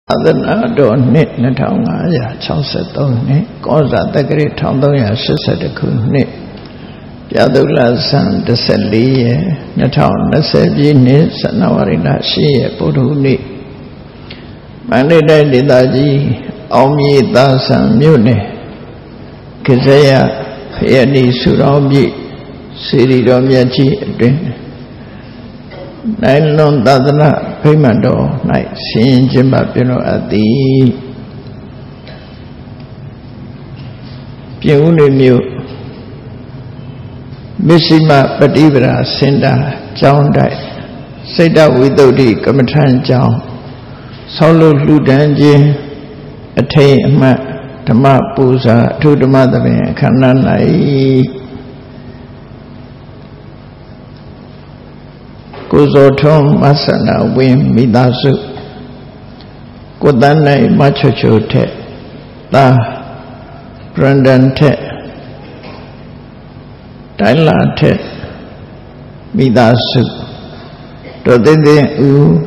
Adana do nit Natanga Chausato nit, Goza the great Tondoya Sisatiku nit, Yadula San de Sali, Natal Nasebi nit, Sanawarina Shi, Pudu nit, Manida Didaji, Omi Dasan Mune, Kizaya, Piani Surami, Siri Romiachi, Nylon Dadana Pimando, Night, Sin Jimbapino at the Piunimu Missima Padibra, Senda, John died. Seda without the Kamatan John, Solo Ludanji, Atay Ma, Tama Pusa, to the mother, Kananai. Kuzotom Masana Wim Midasu Kudanai Machocho Te La Brandan Te Daila Te Midasu Dodede U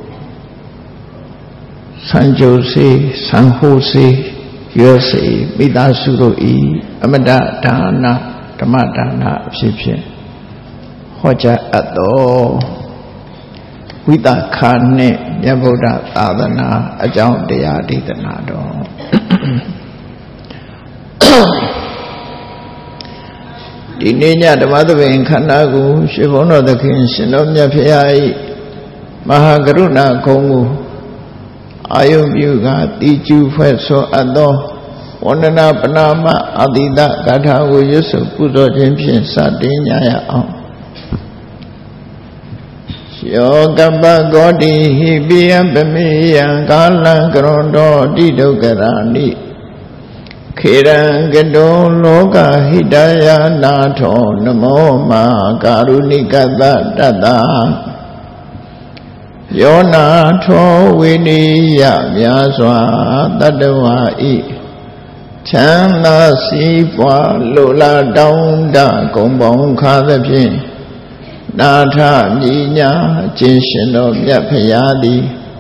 San Jose San Jose USA Midasuro E Amada Dana Tamadana Shipshe Hoja Ato Wita Kane Yaboda Adana Ajam Dea Ditanado Dininya the mother in Kanagu, Shivono the King, Shinomya Piai Mahagaruna Kongu Ayum Yuga, Tiju Feso Ado Wanana Panama Adida Gatagu Yusuf Puzo Champion Sardinia. Yogaba Godi Hibia Bemiya Gala Grondo Dido Garani Kiran Gado Loga Hidaya Nato Namo Ma Karunika Dada Yona To Winiya Myaswa Tadawa I Chana Sipwa Lula Daunda Gombong Kadapin Nata Ninya Jinshino Yapayadi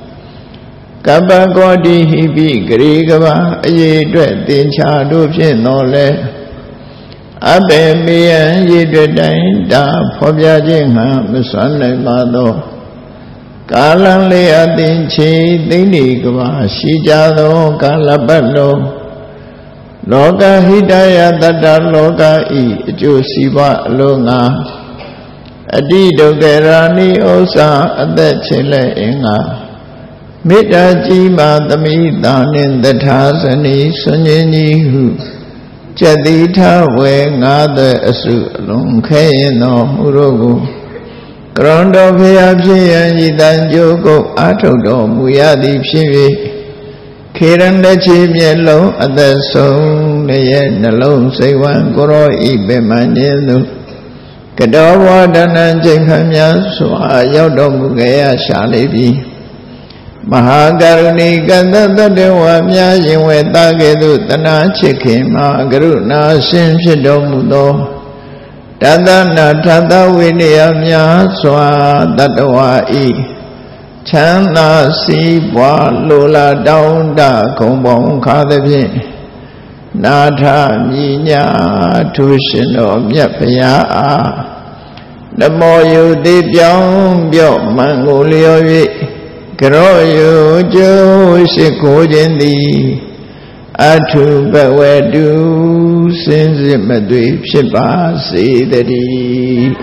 Kabagodi Hibi Grigava Yedre Dincha Dupin Nole Abe Mian Yedre Da Pobia Jinha Musane Mado Kalan Lea Dinchi Dinigava Shijado Kalabalo Loga Hidaya Dada Loga I Josiva Lunga Adido Gerani Osa Ade Chile Inga Mita Jima Damita Ninda Tasani Sunyini Hu Jadita We Ngade Asu Lunke no Murugu Grondo Piapi Yidan Joko Atodo Muyadi Pivi Kiran de Chimielo Ade Song Neye Nalong Sewan Goro Ibe Manjenu Kadawa Dana Jekhamya Swa Yodo Mugaya Shalibi Mahagaruni Ganda Dewa Mya Yinwe Tagedu Tana Chikima Garuna Simshido Mudo Tadana Tada Winia Mya Swa Tadawa I Chana Sibwa Lula Daunda Kumbong Kadabi Nata Ninya Tushino Myapaya Namo Yudi Byong Byong Mangolio Groyo Jo Shikojindi Atu Bawedu Sinzimadwi Shiba Sidari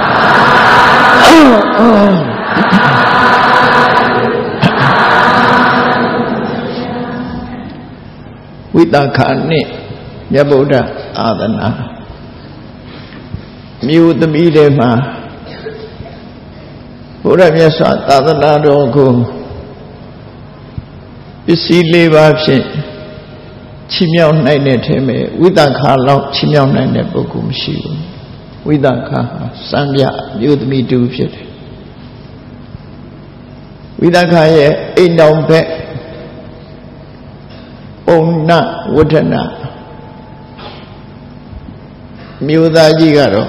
Wita Kane Yaboda Adana Mu the Midema Buddha Yasa Adana Dogo Isi Levapsi Chimiao Nine Teme Wita Kala Chimiao Nine Bokum Shiu Wita Kaha Sambia Mu the Midu Fit Wita Kaye Ain't down back Ona Wutana Muda Gigaro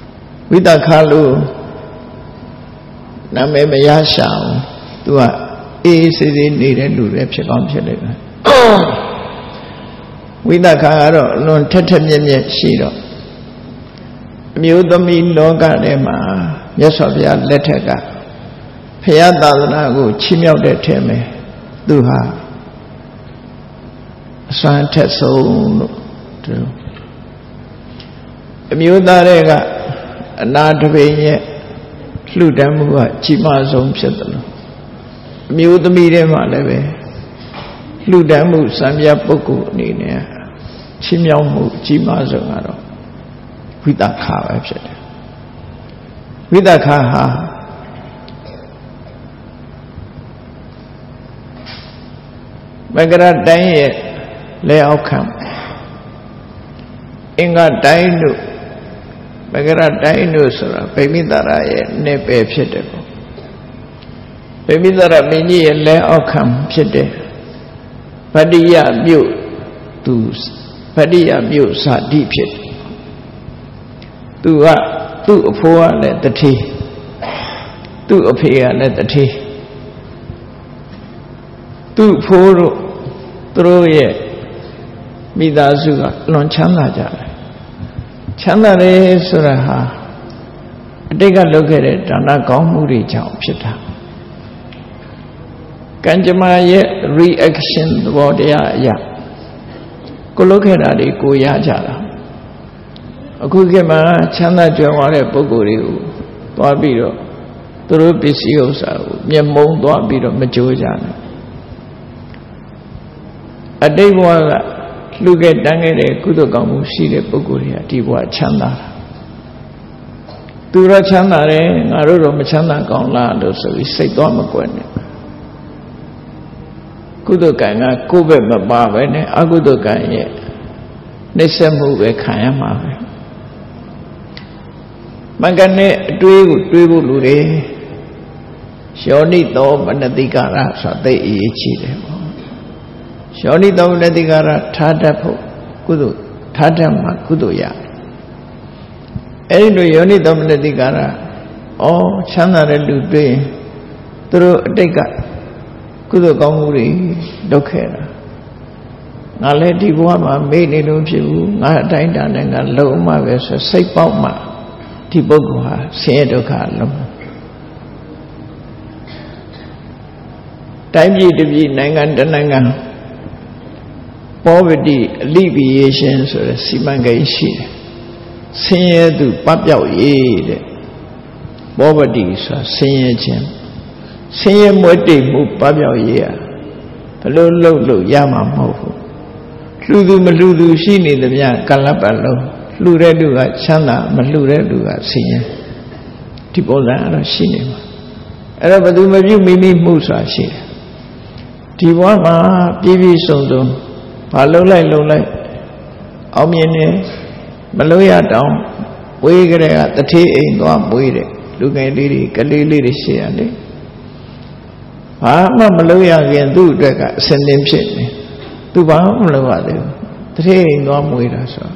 Wita Kalu Name Mayasha Tua စေစေနေတဲ့လူတွေဖြစ်ကောင်းဖြစ်လိမ့်မယ်ဝိသခာကတော့လွန်ထက်ထက်မြက်မြက်ရှိတော့အမျိုးသမီးလောကထဲမှာမြတ်စွာဘုရားလက်ထက်ကဘုရားသာသနာကိုချီးမြှောက်တဲ့ထဲမှာသူဟာအစွမ်းထက်ဆုံးလို့သူအမျိုးသားတွေကအနာတပိန်ရဲ့လှူဒန်းမှုကကြီးမားဆုံးဖြစ်တယ်လို့အမျိုးသမီးတွေမှာလည်းပဲလှူဒန်းမှုစံပြပုဂ္ဂိုလ်အနေနဲ့ချီးမြှောက်မှုကြီးမားဆုံးကတော့ဝိသခာပဲဖြစ်တယ်ဝိသခာဟာမကရတိုင်းရဲ့လက်အောက်ခံအင်္ဂတိုင်းတို့မကရတိုင်းတို့ဆိုတာဗိမိသာရရဲ့နေပယ်ဖြစ်တယ်ပေါ့ဗိမိသာရမင်းကြီးရဲ့လက်အောက်ခံဖြစ်တယ်ဗတ္တိယမြို့သူဗတ္တိယမြို့စာတိဖြစ်တယ်သူကသူ့အဖိုးကလည်းတထေးသူ့အဖေကလည်းတထေးသူ့အဖိုးတို့သူတို့ရဲ့မိသားစုကလွန်ချမ်းသာကြတယ်ချမ်းသာတယ်ဆိုတာဟာအတိတ်ကလုပ်ခဲ့တဲ့ဒါနကောင်းမှုတွေကြောင့်ဖြစ်တာကံကြမ္မာရဲ့ reaction သဘောတရားအရာကိုလုပ်ခဲ့တာတွေကိုရကြတာအခုခေတ်မှာချမ်းသာကြွယ်ဝတဲ့ပုဂ္ဂိုလ်တွေကိုသွားပြီးတော့သူတို့ပစ္စည်းဥစ္စာကိုမျက်မုံသွားပြီးတော့မကြိုးကြနဲ့အတိတ်ဘဝကလှူခဲ့တန်းခဲ့တဲ့ကုသိုလ်ကောင်းမှုရှိတဲ့ပုဂ္ဂိုလ်တွေကဒီဘဝချမ်းသာတာသူတော့ချမ်းသာတယ်ငါတို့တော့မချမ်းသာကောင်းလားလို့ဆိုပြီးစိတ်သွားမကွက်နဲ့ကုသိုလ်ကံကကိုယ့်ဘက်မပါပဲနဲ့အကုသိုလ်ကံရဲ့နှိမ့်ဆက်မှုပဲခံရမှာပဲမင်္ဂနဲ့အတွေးကိုတွေးဖို့လူတွေယောနိသောမနတိကာရဆိုတာသိအရေးကြီးတယ်ပေါ့ယောနိသောမနတိကာရထားတတ်ဖို့ကုသိုလ်ထားတတ်မှာကုသိုလ်ရအဲ့ဒီလိုယောနိသောမနတိကာရချမ်းသာတဲ့လူတွေသူတို့အတိတ်ကကုသိုလ်ကောင်းမှုတွေလုပ်ခဲ့တာငါလည်းဒီဘဝမှာမေ့နေလို့ဖြစ်ဘူးငါအတိုင်းတာနဲ့ငါလုံမှပဲဆိုစိတ်ပေါက်မှဒီပုဂ္ဂိုလ်ဟာဆင်းရဲဒုက္ခလုံးတိုင်းပြည်တစ်ပြည်နိုင်ငံတစ်နိုင်ငံ poverty alleviation ဆိုတဲ့စီမံကိန်းရှိတယ်ဆင်းရဲသူပပျောက်ရေးတဲ့ poverty ဆိုတာဆင်းရဲခြင်းဆင်းရဲမွဲတေမှုပပျောက်ရေးဘယ်လိုလုပ်လို့ရမှာမဟုတ်ဘူးလှူသူမလှူသူရှိနေသမျှကလပ်ပတ်လုံးလှူတဲ့လူကချမ်းသာမလှူတဲ့လူကဆင်းရဲဒီပုံစံအဲ့တော့ရှိနေမှာအဲ့တော့ဘယ်သူမပြုမိမိမှုဆိုတာရှိတယ်ဒီဘဝမှာပြည့်ပြည့်စုံစုံဘာလုံးလိုက်အောင်မြင်နေမလို့ရတောင်ဝေးကြတဲ့ကတထေးအိမ်သွားမွေးတယ်လူငယ်လေးတွေကလေးလေးတွေရှိရတယ်ဘာမှမလို့ရခင်သူ့အတွက်ကအစင်းတင်းဖြစ်နေသူဘာမှမလုပ်ရသေးဘူးတထေးအိမ်သွားမွေးတာဆို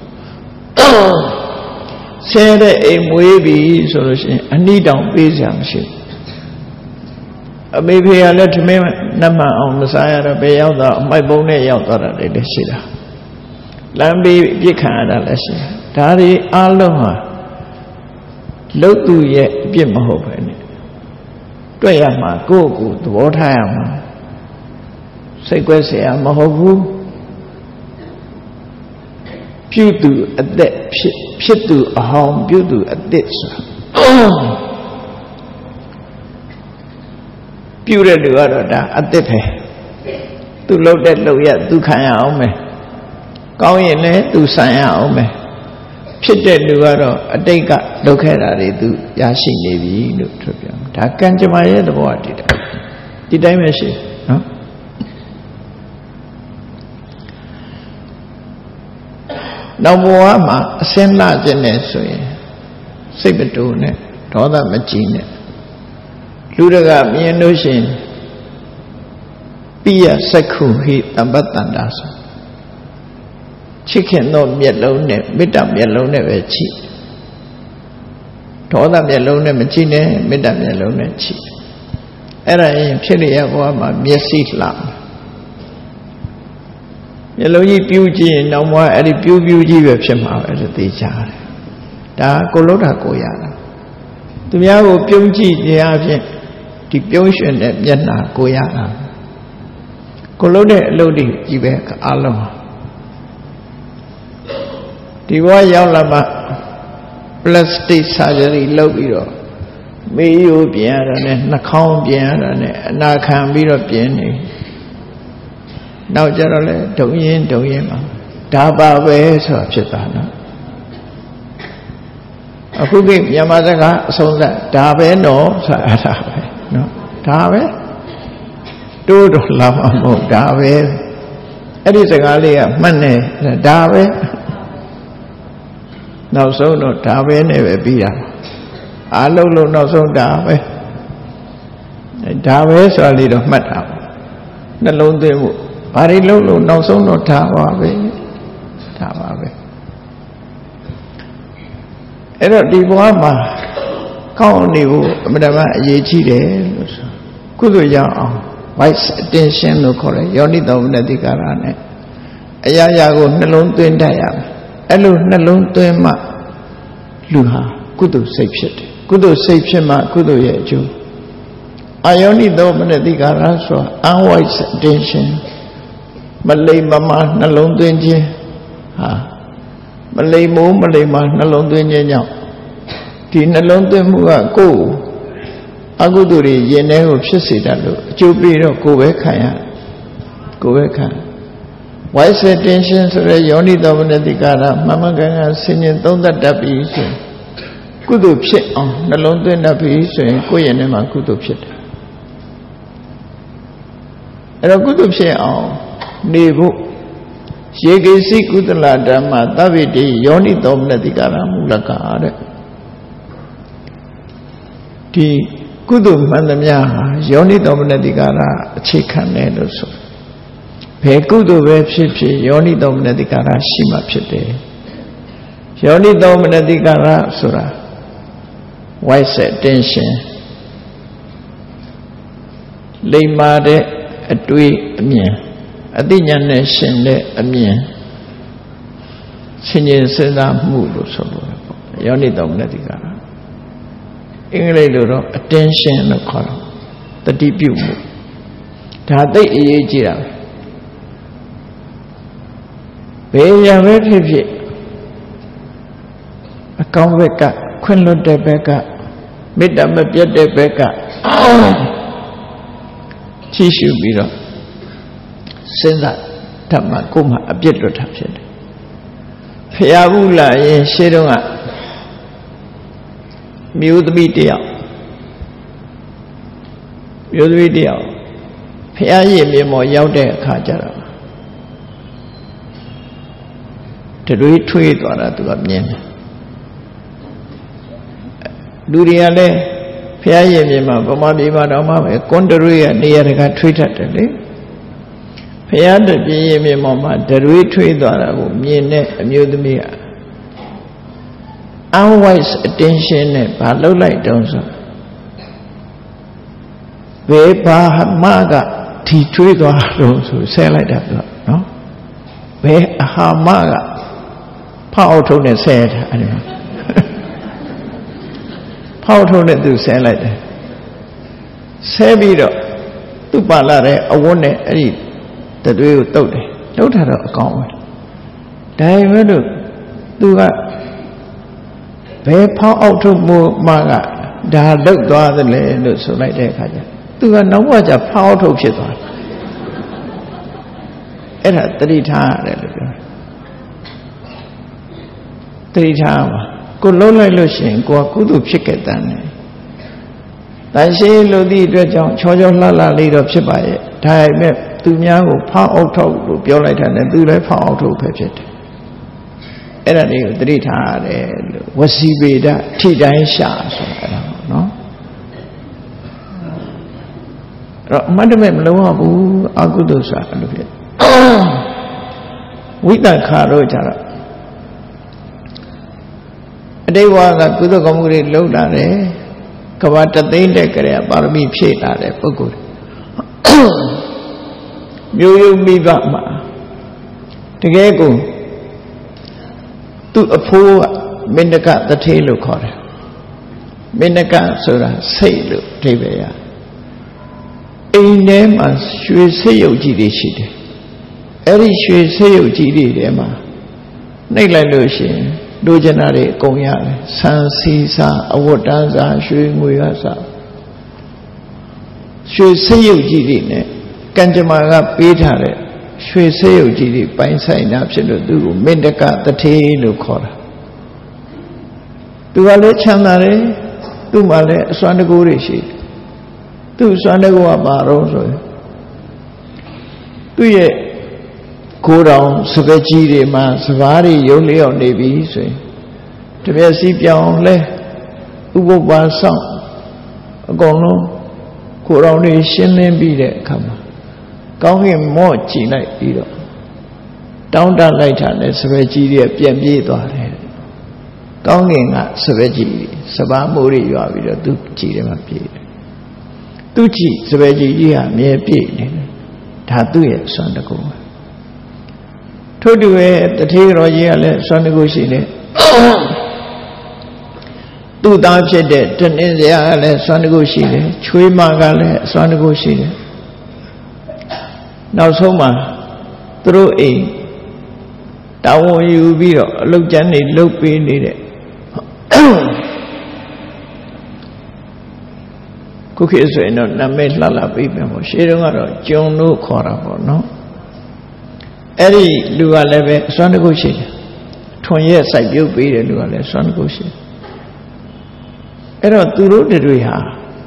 ဆဲတဲ့အိမ်မွေးပြီဆိုလို့ရှိရင်အနိတောင်ပေးစရာမရှိဘူးအမေဖေကလည်းထမင်းနှမအောင်မစားရတော့ဘယ်ရောက်တော့အမိုက်ပုံးနဲ့ရောက်သွားတာလည်းရှိတာလမ်းဘေးပြစ်ခံရတာလည်းရှိတာဒါတွေအလုံးဟာလုတ်သူရဲ့အပြစ်မဟုတ်ပဲနဲ့တွေ့ရမှာကိုယ့်ကိုယ်သဘောထားရမှာစိတ်ကွဲเสียမဟုတ်ဘူးပြုသူအသက်ဖြစ်သူအဟောင်းပြုသူအသက်ဆိုတာပြုတဲ့လူကတော့ဒါအသက်ပဲသူလှုပ်တဲ့လှုပ်ရသူခံရအောင်မယ်ကောင်းရင်လည်းသူဆံရအောင်မယ်ဖြစ်တဲ့လူကတော့အတိတ်ကလုပ်ခဲ့တာတွေသူရရှိနေပြီလို့ပြောပြဒါကံကြမ္မာရဲ့သဘောအတည်ဒီတိုင်းပဲရှိနော်နောက်ဘဝမှာအစင်းလာခြင်းနဲ့ဆိုရင်စိတ်မတူနဲ့ဒေါသမကြီးနဲ့လူတကမြင်လို့ရှိရင်ပိယစက္ခုဟိတမ္ပတ္တန္တာဆိုချစ်ခင်သောမျက်လုံးနဲ့မေတ္တာမျက်လုံးနဲ့ပဲချစ်ဒေါသမျက်လုံးနဲ့မချစ်နဲ့မေတ္တာမျက်လုံးနဲ့ချစ်အဲ့ဒါရင်ဖြစ်ရဘဝမှာမျက်စိလှမျက်လုံးကြီးပြူးကြည့်ရင်နောက်ဘဝအဲ့ဒီပြူးကြီးပဲဖြစ်မှာပဲလို့သိကြတယ်ဒါကိုလှုပ်တာကိုရတာသူများကိုပြုံးကြည့်ခြင်းအဖြစ်ဒီပြုံးရွှင်တဲ့မျက်နှာကိုရတာကိုလှုပ်တဲ့အလုပ်တွေကြီးပဲအားလုံးဒီဘဝရောက်လာမှ plastic surgery လုပ်ပြီးတော့မေးရိုးပြင်ရတာနဲ့နှာခေါင်းပြင်ရတာနဲ့အနာခံပြီးတော့ပြင်နေနောက်ကြတော့လေဒုံရင်မှာဒါပါပဲဆိုတာဖြစ်တာနော်အခုကိမြန်မာစကားအဆုံးသတ်ဒါပဲနော်ဆိုတာအဲ့ဒါပဲနော်ဒါပဲတိုးတော့လာမှာမဟုတ်ဒါပဲအဲ့ဒီစကားလေးကမှတ်နေဒါပဲနောက်ဆုံးတော့ဒါပဲနဲ့ပဲပြီးတာအားလုံးလုံးနောက်ဆုံးဒါပဲဆိုတာလေးတော့မှတ်တာနှလုံးသွင်းဖို့ဘာတွေလုံးနောက်ဆုံးတော့ဒါပါပဲအဲ့တော့ဒီဘဝမှာကောင်းနေဖို့အမှန်တမ်းအရေးကြီးတယ်လို့ဆိုကုသိုလ်ရအောင် vice attention လို့ခေါ်တယ်ယောနိသောမနတိကာရနဲ့အရာရာကိုနှလုံးသွင်းတတ်ရမယ်အဲ့လိုနှလုံးသွင်းမှလူဟာကုသိုလ်စိတ်ဖြစ်တယ်ကုသိုလ်စိတ်ဖြစ်မှကုသိုလ်ရဲ့အကျိုးအာယောနိသောမနတိကာရဆိုတာ unwise attention မလိမ္မာနှလုံးသွင်းခြင်းဟာမလိမ္မာနှလုံးသွင်းခြင်းကြောင့်ဒီနှလုံးသွင်းမှုကကိုယ်အကုသိုလ်တွေရင်ထဲကိုဖြစ်စေတတ်လို့အကျိုးပေးတော့ကိုယ်ပဲခံရကိုယ်ပဲခံ wise attention ဆိုတဲ့ယောနိသောမနတိကာရမမကန်ကဆင်ញင်သုံးသပ်တတ်ပြီးဆိုရင်ကုသိုလ်ဖြစ်အောင်နှလုံးသွင်းတတ်ပြီးဆိုရင်ကိုယ်ရင်ထဲမှာကုသိုလ်ဖြစ်တယ်အဲ့တော့ကုသိုလ်ဖြစ်အောင်နေဖို့ရေကိစီကုသလဓမ္မသဗ္ဗေတိယောနိသောမနတိကာရမူလကတဲ့ဒီကုသိုလ်မှန်သမျှဟာယောနိသောမနတိကာရအခြေခံတယ်လို့ဆိုဘယ်ကုသိုလ်ပဲဖြစ်ဖြစ်ယောနိသောမနတိကာရရှိမှဖြစ်တယ်ယောနိသောမနတိကာရဆိုတာ wise attention လိမ္မာတဲ့အတွေးအမြင်အသိဉာဏ်နဲ့ရှင်တဲ့အမြင်ဆင်ញင်စဉ်းစားမှုလို့ဆိုလို့ပေါ့ယောနိသောမနတိကာရအင်္ဂလိပ်လိုတော့ attention လို့ခေါ်တော့တတိပြုမှုဒါသိအရေးကြီးတာဘယ်ရပဲဖြစ်ဖြစ်အကောင်းဘက်ကခွင့်လွတ်တဲ့ဘက်ကမေတ္တာမပြတ်တဲ့ဘက်ကချီးရှုပြီးတော့စဉ်းစားဓမ္မကိုမှအပြစ်လွတ်တာဖြစ်တယ်ဖျားဘူးလာရင်ရှေးတုန်းကမျိုးသမီးတယောက်ဖျားရည်မြေမော်ရောက်တဲ့အခါကျတော့တွေးထွေးသွားတာသူကမြင်တယ်လူတွေကလည်းဖျားရည်မြေမှာဗမာပြည်မှာတော့မှပဲကွန်တရွေးကနေရာတကာထွေးတတ်တယ်လေဖျားတပြင်းရည်မြေမှာတွေးထွေးသွားတာကိုမြင်တဲ့အမျိုးသမီးက unwise attention နဲ့ဘာလုပ်လိုက်တုံးဆိုဘယ်ဘာမှကထီထွေးသွားတော့ဆိုဆဲလိုက်တာပြောနော်ဘယ်အဟာမကဖောက်ထုံးနဲ့ဆဲတာအဲ့ဒီဖောက်ထုံးနဲ့သူဆဲလိုက်တယ်ဆဲပြီးတော့သူ့ပါလာတဲ့အဝတ်နဲ့အဲ့ဒီတတွေးကိုတုတ်တယ်တုတ်တာတော့အကောင်းပဲဒါပေမဲ့လို့သူကဘယ်ဖောက်အောက်ထုတ်မှုမှကဒါလုတ်သွားသလဲလို့ဆိုလိုက်တဲ့အခါကျသူကနောက်ဘဝကျဖောက်အောက်ထုတ်ဖြစ်သွားတယ်အဲ့ဒါတတိထားရတယ်လို့ပြောတတိထားပါကိုလုံးလိုက်လို့ရှိရင်ကိုကကုသိုလ်ဖြစ်ခဲ့တဲ့တန်ရှင်းလို့ဒီအတွက်ကြောင့်ချောချောလှလှလေးတော့ဖြစ်ပါရဲ့ဒါပေမဲ့သူများကိုဖောက်အောက်ထုတ်လို့ပြောလိုက်တာနဲ့သူလည်းဖောက်အောက်ထုတ်ပဲဖြစ်တယ်အဲ့ဒါလေးကိုတတိထားရတယ်လို့ဝစီဗေဒထိတိုင်းရှာဆိုတာနော်အဲ့တော့အမှတ်တမဲ့မလုံးရဘူးအကုသိုလ်ဆိုတာလို့ဖြစ်ဝိတ္တခါတော့ကြတော့အတိတ်ဘဝကကုသိုလ်ကောင်းမှုတွေလုပ်လာတယ်ကဘာတသိန်းတဲ့ကလေးပါရမီဖြည့်လာတဲ့ပုဂ္ဂိုလ်မျိုးယုံမိဘမှာတကယ်ကိုသူ့အဖိုးကမင်းတကတထေးလို့ခေါ်တယ်မင်းတကဆိုတာစိတ်လို့အဓိပ္ပာယ်ရအိမ်ထဲမှာရွှေစိတ်ရုပ်ကြီးတွေရှိတယ်အဲ့ဒီရွှေစိတ်ရုပ်ကြီးတွေထဲမှာနှိပ်လိုက်လို့ရှိရင်လိုချင်တာတွေအကုန်ရတယ်ဆန်စီစာအဝတ်တန်းစာရွှေငွေကစားရွှေစိတ်ရုပ်ကြီးတွေနဲ့ကံကြမ္မာကပေးထားတဲ့ရွှေစိတ်ရုပ်ကြီးတွေပိုင်းဆိုင်တာဖြစ်လို့သူ့ကိုမင်းတကတထေးလို့ခေါ်တာသူကလည်းချမ်းသာတယ်သူ့မှာလည်းအစွမ်းတကူတွေရှိတယ်သူ့အစွမ်းတကူကဘာတော့ဆိုရင်သူ့ရဲ့ကိုယ်တော်စပက်ကြီးတွေမှာစပားတွေရုံလျော့နေပြီဆိုရင်တပြက်စီပြောင်းလဲဥပုပ္ပါဆောင်အကုန်လုံးကိုယ်တော်တွေရှင်းလင်းပြီးတဲ့အခါမှာကောင်းကင်မော့ကြည့်လိုက်ပြီးတော့တောင်းတလိုက်တာနဲ့စပယ်ကြီးတွေပြန်ပြေးသွားတယ်ကောင်းကင်ကစပယ်ကြီးစပားမိုးတွေရွာပြီးတော့သူကြည့်တယ်မှာပြေးတယ်သူကြည့်စပယ်ကြီးကြီးဟာမြဲပြေးနေတယ်ဒါသူ့ရဲ့စွမ်းတကူထို့တူရဲ့တထေးတော်ကြီးကလည်းစွမ်းတကူရှိတယ်သူ့သားဖြစ်တဲ့တနည်းစရာကလည်းစွမ်းတကူရှိတယ်ချွေးမကလည်းစွမ်းတကူရှိတယ်နောက်ဆုံးမှာသူတို့အိမ်တာဝန်ယူပြီးတော့အလုပ်ကျန်းနေလုပ်ပေးနေတဲ့ခုခေတ်ဆိုရင်တော့နာမည်လှလှပေးပြန်ပေါ့ရှေးတုန်းကတော့ကျုံလို့ခေါ်တာပေါ့နော်အဲ့ဒီလူကလည်းပဲစွမ်းတကုရှိတယ်ထွန်ရက်စိုက်ပြုတ်ပေးတဲ့လူကလည်းစွမ်းတကုရှိတယ်အဲ့တော့သူတို့တွေဟာ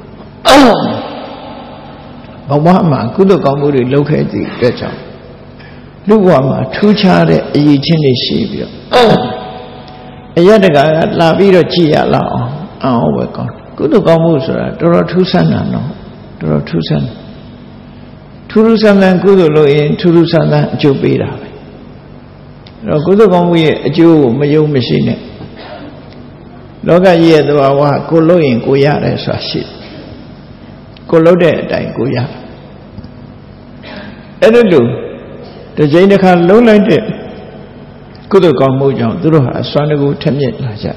ဘဝမှာကုသိုလ်ကောင်းမှုတွေလုပ်ခဲ့သည့်အတွက်ကြောင့်လူဘဝမှာထူးခြားတဲ့အရေးချင်းတွေရှိပြီးတော့အယတကလာပြီးတော့ကြည်ရလောက်အောင်ပဲကောင်းကုသိုလ်ကောင်းမှုဆိုတာတော်တော်ထူးဆန်းတာနော်တော်တော်ထူးဆန်းထူးဆန်းတဲ့ကုသိုလ်လို့ရင်ထူးဆန်းတဲ့အကျိုးပေးတာပဲအဲ့တော့ကုသိုလ်ကောင်းမှုရဲ့အကျိုးကိုမယုံမရှိနဲ့လောကကြီးရဲ့သဘာဝကိုလို့ရင်ကိုရတယ်ဆိုတာရှိကိုလို့တဲ့အတိုင်းကိုရအဲ့ဒါလို့တစ်ချိန်တစ်ခါလုံးလိုက်တဲ့ကုသိုလ်ကောင်းမှုကြောင့်သူတို့ဟာအစွမ်းတကူထက်မြက်လာကြ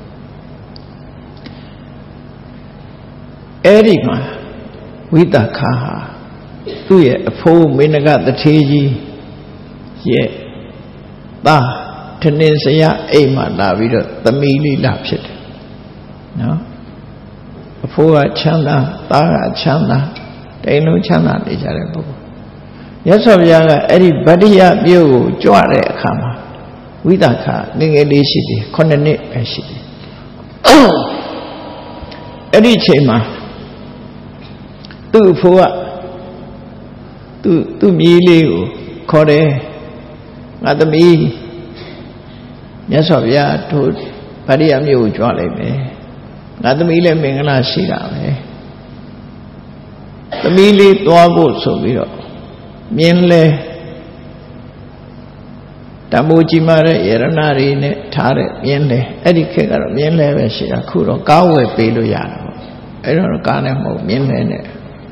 အဲ့ဒီမှာဝိသခာဟာသူ့ရဲ့အဖိုးမင်းကတထေးကြီးရဲ့သားထနင်စရာအိမ်မှာလာပြီးတော့သမီးလေးလာဖြစ်တယ်နော်အဖိုးကချမ်းသာသားကချမ်းသာတိမ်လုံးချမ်းသာနေကြတဲ့ပုဂ္ဂိုလ်မြတ်စွာဘုရားကအဲ့ဒီဗတ္တိယမြို့ကိုကြွတဲ့အခါမှာဝိသခာငယ်ငယ်လေးရှိတယ်9နှစ်ပဲရှိတယ်အဲ့ဒီချိန်မှာသူ့အဖိုးကသူ့မြေးလေးကိုခေါ်တယ်ငါသမီးမြတ်စွာဘုရားတို့ဗတ္တိယမြို့ကိုကြွလိုက်မယ်ငါသမီးလည်းမင်္ဂလာရှိတာပဲသမီးလေးသွားဖို့ဆိုပြီးတော့မြင်းလဲတမိုးကြီးမာတဲ့ယရဏတွေနဲ့ထားတဲ့မြင်းလဲအဲ့ဒီခေတ်ကတော့မြင်းလဲပဲရှိတာခုတော့ကားဝယ်ပေးလို့ရတယ်ပေါ့အဲ့တော့ကားနဲ့မဟုတ်မြင်းလဲနဲ့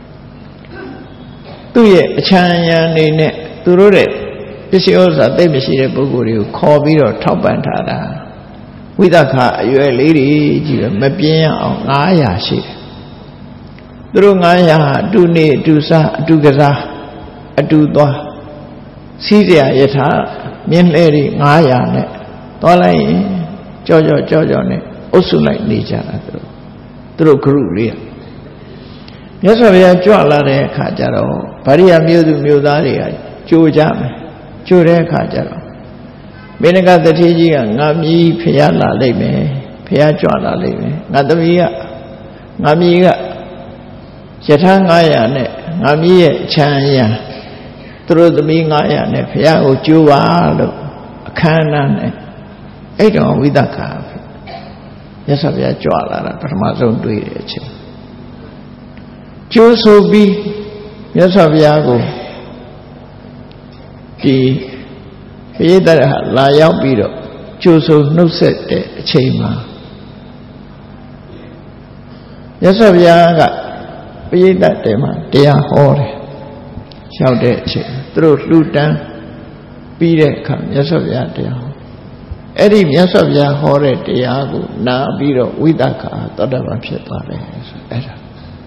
သူ့ရဲ့အချမ်းရံနေနဲ့သူတို့တဲ့ပစ္စည်းဥစ္စာသိမရှိတဲ့ပုဂ္ဂိုလ်တွေကိုခေါ်ပြီးတော့ထောက်ပံ့ထားတာဝိသခအရွယ်လေးတွေကြီးပဲမပြင်းရအောင်900ရှိတယ်သူတို့900အတူနေအတူစားအတူကစားအတူသွားစီးစရာယထာမြင်းလဲတွေ900နဲ့သွားလိုက်ရင်ကြောကြောနဲ့အုပ်စုလိုက်နေကြတာသူတို့ဂရုလေးမြတ်စွာဘုရားကြွလာတဲ့အခါကျတော့ဗရိယမြို့သူမြို့သားတွေကကြိုကြမယ်ကြိုတဲ့အခါကျတော့မင်းကတထေးကြီးကငါမြည်ဖျားလာလိမ့်မယ်ဖျားကြွလာလိမ့်မယ်ငါသမီးကငါမြည်ကယထာ900နဲ့ငါမြည်ရဲ့ချမ်းရံသူတို့သမီး900နဲ့ဖျားကိုကြိုပါလို့အခမ်းအနားနဲ့အဲ့တော့ဝိသကာမြတ်စွာဘုရားကြွလာတာပထမဆုံးတွေ့တဲ့အချိန်ကျိုးဆိုပြီးမြတ်စွာဘုရားကိုဒီပရိသတ်ဟာလာရောက်ပြီးတော့ကျိုးဆိုနှုတ်ဆက်တဲ့အချိန်မှာမြတ်စွာဘုရားကပရိသတ်တွေမှာတရားဟောတယ်ရောက်တဲ့အချိန်သူတို့လှူဒန်းပြီးတဲ့အခါမြတ်စွာဘုရားတရားအဲ့ဒီမြတ်စွာဘုရားဟောတဲ့တရားကိုနာပြီးတော့ဝိသခာသောတာပန်ဖြစ်သွားတယ်ဆိုအဲ့ဒါ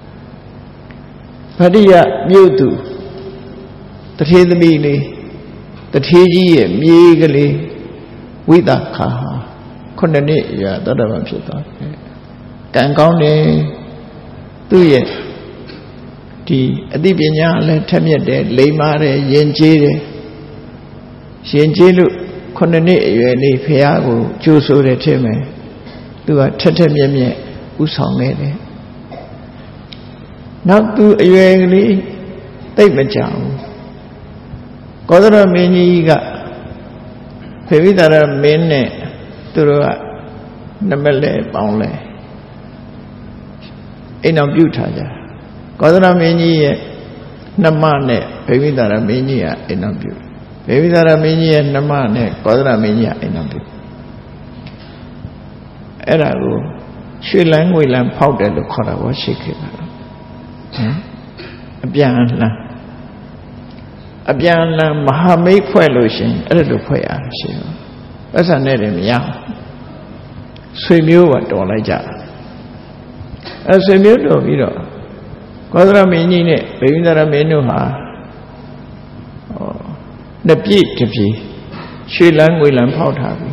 ဗတ္တိယမြို့သူတထေသမီးလေးတထေကြီးရဲ့မြေးကလေးဝိသခာ9နှစ်အရွယ်သောတာပန်ဖြစ်သွားတယ်ကံကောင်းတယ်သူ့ရဲ့ဒီအသိပညာလည်းထက်မြက်တယ်လိမ္မာတယ်ယဉ်ကျေးတယ်ယဉ်ကျေးလို့9နှစ်အရွယ်လေးဖះကိုကြိုးဆိုတယ်ထင်မယ်သူကထက်ထက်မြက်မြက်ဥဆောင်နေတယ်နောက်သူအရွယ်ကလေးသိပ်မကြောက်ဘူးကောသရမင်းကြီးကဖေဝိသရမင်းနဲ့သူတို့ကနမလဲပေါင်းလဲအိမ်အောင်ပြုထားကြကောသရမင်းကြီးရဲ့နှမနဲ့ဖေဝိသရမင်းကြီးကအိမ်အောင်ပြုဖေဝိသရမင်းကြီးရဲ့နှမနဲ့ကောသရမင်းကြီးကအိမ်အောင်ပြုအဲ့ဒါကိုရွှေလန်းငွေလန်းဖောက်တယ်လို့ခေါ်တာဘောရှိခဲ့တာအပြန်အလှန်မဟာမိတ်ဖွဲ့လို့ရှင်အဲ့ဒါလိုဖွဲ့ရတယ်ရှင်ပတ်စံနဲ့တယ်မရဆွေမျိုးကတော်လိုက်ကြအဲ့ဆွေမျိုးတော်ပြီးတော့ကောသရမင်းကြီးနဲ့ဗိဝိန္ဒရမင်းတို့ဟာနှစ်ပြည့်တစ်ပြည့်ရွှေလန်းငွေလန်းဖောက်ထားပြီ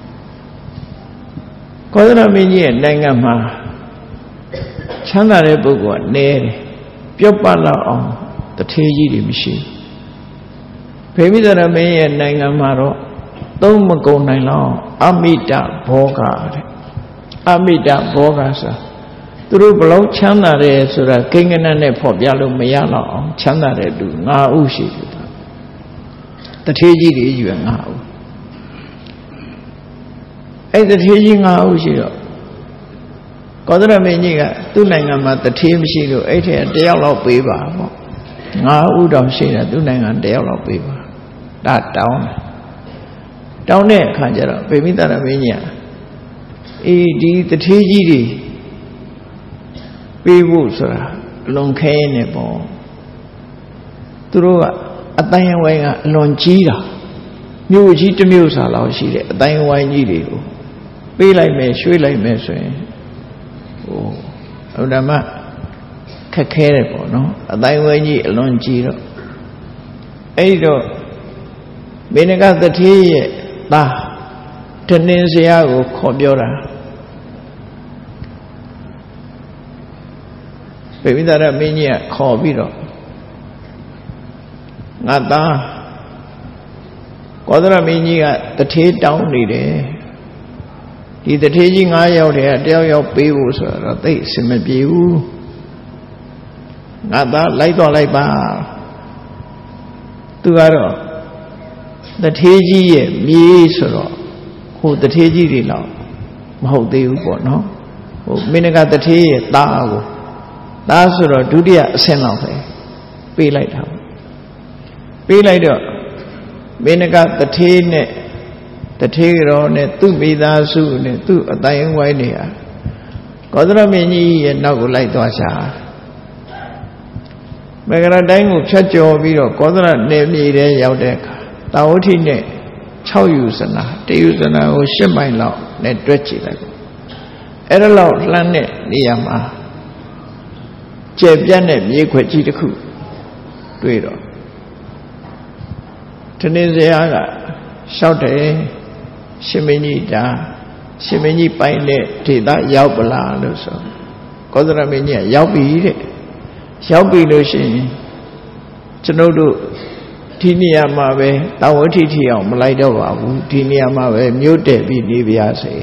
ကောသရမင်းကြီးရဲ့နိုင်ငံမှာချမ်းသာတဲ့ပုဂ္ဂိုလ်ကနဲတယ်ပြုတ်ပတ်လောက်အောင်တထေးကြီးတွေမရှိဘူးဗိဝိန္ဒရမင်းရဲ့နိုင်ငံမှာတော့သုံးမကုန်နိုင်လောက်အမိတဘောဂတဲ့အမိတဘောဂဆိုသူတို့ဘလုံးချမ်းသာတယ်ဆိုတာကိန်းကနန်းနဲ့ဖော်ပြလို့မရတော့အောင်ချမ်းသာတဲ့သူ9ဦးရှိတယ်တထေးကြီးတွေယူရ9ဦးအဲ့တထေးကြီး9ဦးရှိတော့ကောသရမင်းကြီးကသူ့နိုင်ငံမှာတထေးမရှိလို့အဲ့ထဲတယောက်လောက်ပေးပါပေါ့9ဦးတောင်ရှိတယ်သူ့နိုင်ငံတယောက်လောက်ပေးပါဒါတောင်းတဲ့အခါကျတော့ဗိမိတရမင်းကြီးကအေးဒီတထေးကြီးတွေပေးဖို့ဆိုတာအလွန်ခဲနေပေါ့သူတို့ကအတိုင်းဝိုင်းကအလွန်ကြီးတာမြို့ကြီးတစ်မြို့စာလောက်ရှိတယ်အတိုင်းဝိုင်းကြီးတွေကိုပေးလိုက်မယ်ရွှေ့လိုက်မယ်ဆိုရင်ဟိုဓမ္မခက်ခဲတယ်ပေါ့နော်အတိုင်းဝိုင်းကြီးအလွန်ကြီးတော့အဲ့ဒီတော့မေနကသတိရဲ့သားတနင်္စရာကိုခေါ်ပြောတာဗိဝိန္ဒရမင်းကြီးကခေါ်ပြီးတော့ငါသားကောသရမင်းကြီးကတထေးတောင်းနေတယ်ဒီတထေးကြီး9ယောက်တည်းကတယောက်ယောက်ပေးဖို့ဆိုတော့သိအဆင်မပြေဘူးငါသားလိုက်တော့လိုက်ပါသူကတော့တထေးကြီးရဲ့မြေးဆိုတော့ဟိုတထေးကြီးတွေတော့မဟုတ်သေးဘူးပေါ့နော်ဟိုမင်းကတထေးရဲ့သားကိုသားဆိုတော့ဒုတိယအဆင့်လောက်ပဲပေးလိုက်တာပေးလိုက်တော့မင်းကတထေးနဲ့တထေးရောနဲ့သူ့မိသားစုနဲ့သူ့အတိုင်းဝိုင်းတွေဟာကောသရမင်းကြီးရဲ့နောက်ကိုလိုက်သွားချာမေဂရတိုင်းကိုဖြတ်ကျော်ပြီးတော့ကောသရနယ်မြေထဲရောက်တဲ့အခါတာဝတိနဲ့6ယူဇနာတယူဇနာကို10မိုင်လောက်နဲ့တွက်ကြည့်လိုက်အဲ့ဒါလောက်လှမ်းတဲ့နေရာမှာကျယ်ပြန့်တဲ့မြေခွက်ကြီးတစ်ခုတွေ့တော့တနေ့စရာကလျှောက်တယ်ရှင်မင်းကြီးဒါရှင်မင်းကြီးပိုင်းတဲ့ဒေသရောက်ပလားလို့ဆိုကောသရမင်းကြီးကရောက်ပြီတဲ့ရောက်ပြီလို့ရှိရင်ကျွန်ုပ်တို့ဒီနေရာမှာပဲတာဝတိထီအောင်မလိုက်တော့ပါဘူးဒီနေရာမှာပဲမြို့တည်ပြီးနေပါစေ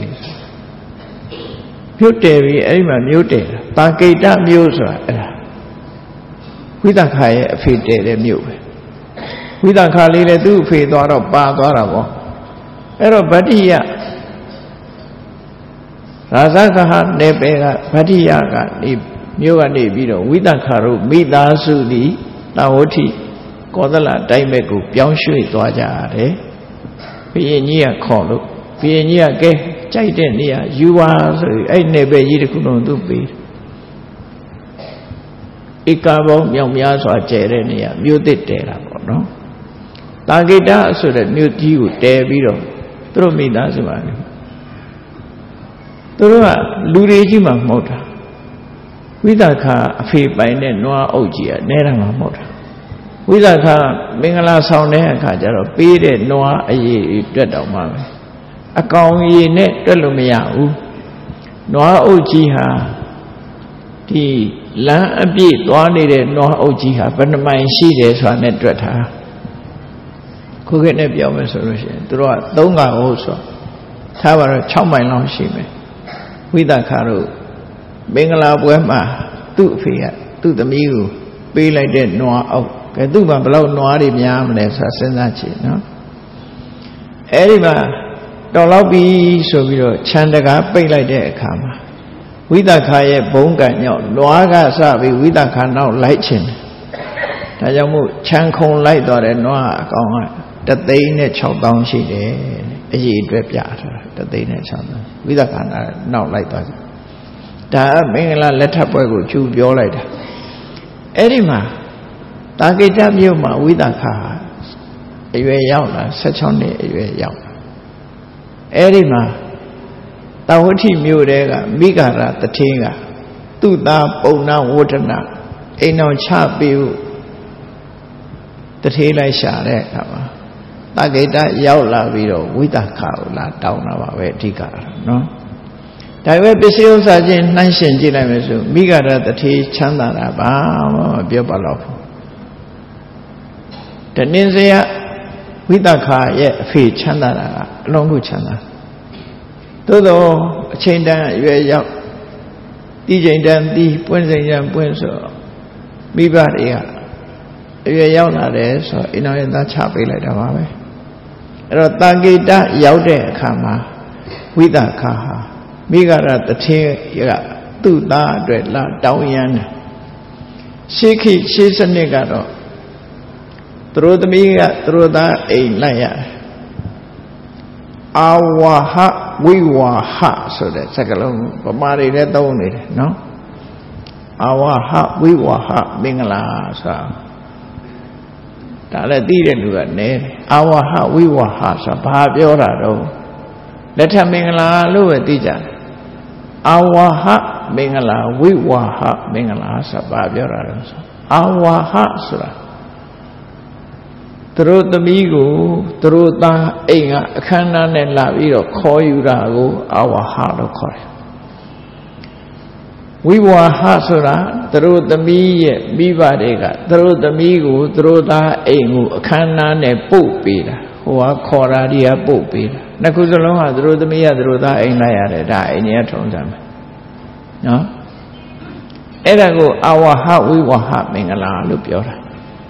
မြို့တည်ပြီးအဲ့ဒီမှာမြို့တည်တာဂိတမြို့ဆိုတာအဲ့ဒါဝိသခာရဲ့အဖေတည်တဲ့မြို့ပဲဝိသခာလေးလည်းသူ့အဖေသွားတော့ပါသွားတာပေါ့အဲ့တော့ဗတ္တိယရာဇဂဟနေပေကဗတ္တိယကနေမြို့ကနေပြီးတော့ဝိသခာတို့မိသားစုသည်တာဝတိကောသလတိုင်းဘက်ကိုပြောင်းရွှေ့သွားကြရတယ်ဘုရင်ကြီးကခေါ်လို့ဘုရင်ကြီးကကဲကြိုက်တဲ့နေရာယူပါဆိုအဲ့နေပဲကြီးတစ်ခုလုံးသူ့ပေးဧကဘောမြောက်များစွာကျဲတဲ့နေရာမြို့သစ်တဲတာပေါ့နော်တာဂိတဆိုတဲ့မြို့ကြီးကိုတဲပြီးတော့သူတို့မိသားစုပါနေသူတို့ကလူတွေကြီးမှမဟုတ်တာဝိသခာအဖေပိုင်တဲ့နွားအုပ်ကြီးကနဲတာမှမဟုတ်တာဝိသခာမင်္ဂလာဆောင်တဲ့အခါကျတော့ပေးတဲ့နွားအရေးတွက်တော့မှပဲအကောင်ရည်နဲ့တွက်လို့မရဘူးနွားအုပ်ကြီးဟာဒီလမ်းအပြည့်သွားနေတဲ့နွားအုပ်ကြီးဟာဘယ်နှမိုင်ရှိတယ်ဆိုတာနဲ့တွက်ထားခုခေတ်နဲ့ပြောမယ်ဆိုလို့ရှိရင်သူတို့က3ကဟုတ်ဆိုထားပါတော့6မိုင်လောက်ရှိမယ်ဝိသခာတို့မင်္ဂလာပွဲမှာသူ့အဖေကသူ့သမီးကိုပေးလိုက်တဲ့နွားအုပ်ကဲသူ့မှာဘယ်လောက်နွားတွေများမလဲဆိုတာစဉ်းစားကြည့်နော်အဲ့ဒီမှာတော်လောက်ပြီဆိုပြီးတော့ခြံတကားပိတ်လိုက်တဲ့အခါမှာဝိသခာရဲ့ဘုံကံကြောင့်နွားကစပြီးဝိသခာနောက်လိုက်ချင်တယ်ဒါကြောင့်မို့ခြံခုံလိုက်သွားတဲ့နွားအကောင်က1,600,000ရှိတယ်အရေးအတွက်ပြထားတာ1,600,000ဝိသခာနောက်လိုက်သွားတယ်ဒါမင်္ဂလာလက်ထပ်ပွဲကိုကျူပြောလိုက်တာအဲ့ဒီမှာတာဂိတမြို့မှာဝိသခာအရွယ်ရောက်လာ16နှစ်အရွယ်ရောက်အဲ့ဒီမှာတာဝတိမြို့တဲကမိဂရတထင်းကသူ့သားပုံနာဝဋ္ဌနာအိမ်တော်ချပေးဖို့တထေးလိုက်ရှာတဲ့အခါမှာတာဂိတရောက်လာပြီးတော့ဝိသခာကိုလာတောင်းတာပါပဲအဓိကနော်ဒါပဲပစ္စည်းဥစ္စာချင်းနှိုင်းရှင်ကြည့်လိုက်မယ်ဆိုမိဂရတထေးချမ်းသာတာဘာမှမပြောပါတော့ဘူးတနင်္စရဝိသခာရဲ့အဖေချမ်းသာတာကအလုံးကိုချမ်းသာသို့တော့အချိန်တန်အရွယ်ရောက်တီးချိန်တန်တီးပွင့်ချိန်တန်ပွင့်ဆိုမိဘတွေကအရွယ်ရောက်လာတယ်ဆိုအိမ်တော်ရဲ့သားချပေးလိုက်တာပါပဲအဲ့တော့တာဂိတရောက်တဲ့အခါမှာဝိသခာဟာမိဂရတထေးကသူ့သားအတွက်လာတောင်းရမ်းတယ်ရှေးစနစ်ကတော့သူတို့သမီးကသူတို့သားအိမ်လိုက်ရတယ်အာဝါဟဝိဝါဟဆိုတဲ့စကားလုံးဗမာတွေလည်းသုံးနေတယ်နော်အာဝါဟဝိဝါဟမင်္ဂလာဆိုတာဒါလည်းသိတဲ့လူကနည်းတယ်အာဝါဟဝိဝါဟဆိုတာဘာပြောတာတော့လက်ထမင်္ဂလာလို့ပဲသိကြတယ်အာဝါဟမင်္ဂလာဝိဝါဟမင်္ဂလာဆိုတာဘာပြောတာတော့ဆိုအာဝါဟဆိုတာသူတို့သမီးကိုသူတို့သားအိမ်ကအခမ်းအနားနဲ့လာပြီးတော့ခေါ်ယူတာကိုအာဝါဟလို့ခေါ်တယ်ဝိဝါဟဆိုတာသူတို့သမီးရဲ့မိဘတွေကသူတို့သမီးကိုသူတို့သားအိမ်ကိုအခမ်းအနားနဲ့ပို့ပေးတာဟိုကခေါ်တာဒီကပို့ပေးတာနှစ်ခုစလုံးဟာသူတို့သမီးကသူတို့သားအိမ်လိုက်ရတယ်ဒါအိမ်ကြီးထုံးစံပဲနော်အဲ့ဒါကိုအာဝါဟဝိဝါဟမင်္ဂလာလို့ပြောတာ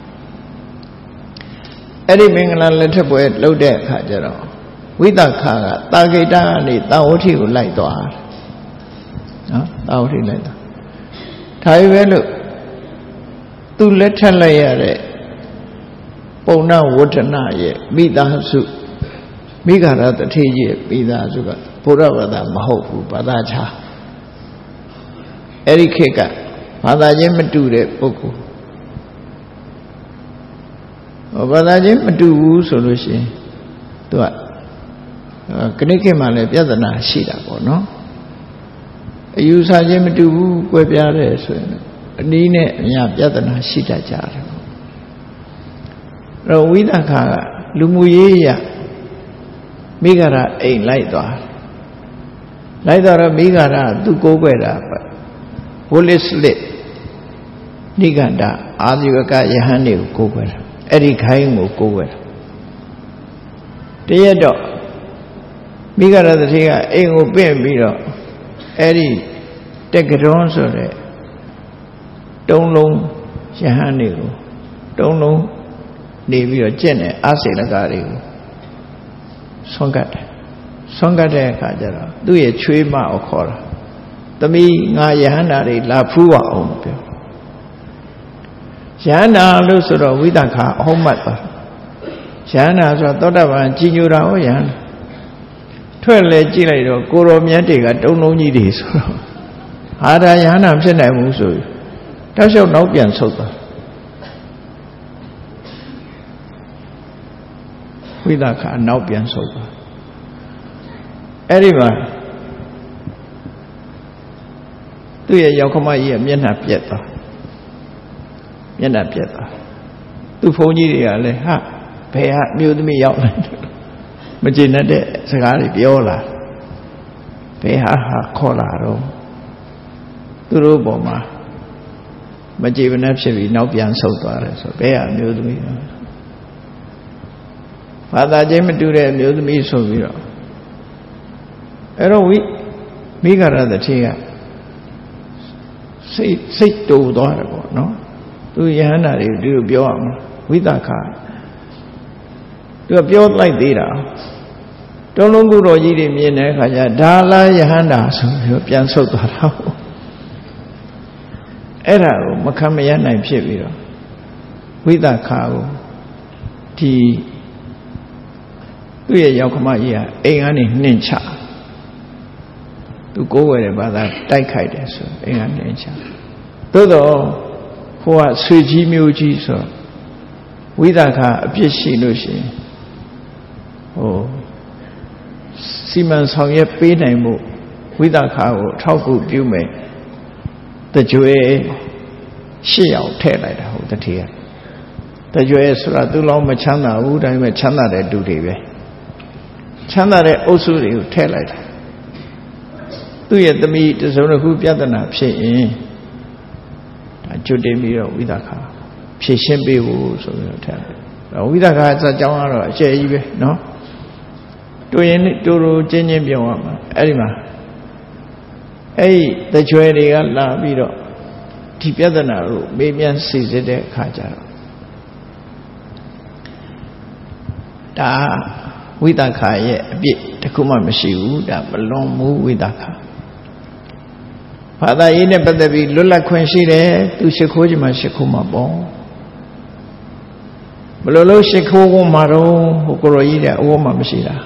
အဲ့ဒီမင်္ဂလာလက်ထပ်ပွဲလှုပ်တဲ့အခါကျတော့ဝိသခာကတာဂိတကနေတာဝတိကိုလိုက်သွားတယ်နော်တာဝတိလိုက်သွားဒါပဲလို့သူလက်ထပ်လိုက်ရတဲ့ပုံနာဝဋ္ဌနာရဲ့မိသားစုမိဂရတထေးရဲ့မိသားစုကဘုရားဘာသာမဟုတ်ဘူးဘာသာခြားအဲ့ဒီခေတ်ကဘာသာချင်းမတူတဲ့ပုဂ္ဂိုလ်ဘာသာချင်းမတူဘူးဆိုလို့ရှိရင်သူကခဏခေတ်မှလည်းပြဿနာရှိတာပေါ့နော်အယူဆချင်းမတူဘူးကွဲပြားတယ်ဆိုရင်အနည်းနဲ့အများပြဿနာရှိတတ်ကြတယ်ပေါ့အဲ့တော့ဝိသခာကလူမှုရေးရမိဂရအိမ်လိုက်သွားတော့မိဂရသူကိုးကွယ်တာဝိလစ်လစ်နိဂန္ဓအာဇီဝကယဟန်တွေကိုကိုးကွယ်တာအဲ့ဒီခိုင်းကိုကိုးကွယ်တာတရက်တော့မိဂရတထေးကအိမ်ကိုပင့်ပြီးတော့အဲ့ဒီတက်ကရွန်းဆိုတဲ့တုံးလုံးယဟန်တွေကိုတုံးလုံးနေပြီးတော့ကျင့်တဲ့အာစေလကတွေကိုဆွမ်းကတ်တဲ့အခါကျတော့သူ့ရဲ့ချွေးမကိုခေါ်တာသမီးငါယဟန္တာတွေလာဖူးပါအောင်ပြောယဟန္တာလို့ဆိုတော့ဝိသခာအဟုတ်မှတ်ပါယဟန္တာဆိုတော့သောတာပန်ကြီးညိုတာဟောယဟန္တာထွက်လဲကြည့်လိုက်တော့ကိုရောမြတ်တွေကတုံလုံးကြီးတွေဆိုတော့ဟာဒါယဟန္တာဖြစ်နိုင်ဘူးဆိုတတောက်လျှောက်နောက်ပြန်ဆုတ်သွားဝိသခာနောက်ပြန်ဆုတ်သွားအဲ့ဒီမှာသူ့ရဲ့ယောက်ခမကြီးရဲ့မျက်နှာပြက်သွားမျက်နှာပြက်သွားသူ့ဘုန်းကြီးတွေကလည်းဟာဘယ်ဟာမျိုးသမီးရောက်လာမကျေနပ်တဲ့စကားတွေပြောလာဘယ်ဟာခေါ်လာတော့သူတို့ပေါ်မှာမကျေနပ်ဖြစ်ပြီးနောက်ပြန်ဆုတ်သွားတယ်ဆိုဘယ်ဟာမျိုးသမီးဘာသာချင်းမတူတဲ့မျိုးသမီးဆိုပြီးတော့အဲ့တော့မိဂရတတိကစိတ်တူသွားတယ်ပေါ့နော်သူယဟန္တာတွေဒီလိုပြောအောင်ဝိသခာသူကပြောလိုက်သေးတာတုံးလုံးကုတော်ကြီးတွေမြင်တဲ့အခါကျဒါလားယဟန္တာဆိုပြီးပြန်ဆုတ်သွားတာအဲ့ဒါကိုမခံမရနိုင်ဖြစ်ပြီးတော့ဝိသခာကိုဒီသူ့ရဲ့ယောက်ခမကြီးကအိမ်ကနေနှင်ချသူကိုးဝယ်တဲ့ဘာသာတိုက်ခိုက်တယ်ဆိုအိမ်ကနှင်ချသို့တော့ဟိုကဆွေကြီးမျိုးကြီးဆိုဝိသခာအပြစ်ရှိလို့ရှိရင်စီမံဆောင်ရွက်ပေးနိုင်မှုဝိသခာကိုထောက်ကူပြုမယ်တကြွယ်8ယောက်ထည့်လိုက်တာဟုတ်တတိယတကြွယ်ဆိုတာသူလောမချမ်းသာဘူးဒါပေမဲ့ချမ်းသာတဲ့လူတွေပဲချမ်းသာတဲ့အုပ်စုတွေကိုထည့်လိုက်တာသူ့ရဲ့သမီးတစုံတစ်ခုပြဿနာဖြစ်ရင်ဒါကျွတ်တင်ပြီးတော့ဝိသခာဖြည့်ရှင်းပေးဖို့ဆိုပြီးတော့ထည့်တယ်ဝိသခာစကြောင်းကတော့အကျယ်ကြီးပဲเนาะတူရင်တူချင်းပြောရမှာအဲ့ဒီမှာအဲ့ဒီတကြွယ်တွေကလာပြီးတော့ဒီပြဿနာကိုမေးမြန်းစီစစ်တဲ့အခါကျတော့ဒါဝိသခာရဲ့အပြစ်တခုမှမရှိဘူးဒါမလွန်ဘူးဝိသခာဘာသာရေးနဲ့ပတ်သက်ပြီးလွတ်လပ်ခွင့်ရှိတယ်သူရှ िख ိုးချင်မှရှ िख ိုးမှာပေါ့ဘယ်လိုလို့ရှ िख ိုးဖို့မှာတော့ဟိုကိုရောကြီးတဲ့အဝတ်မှမရှိတာ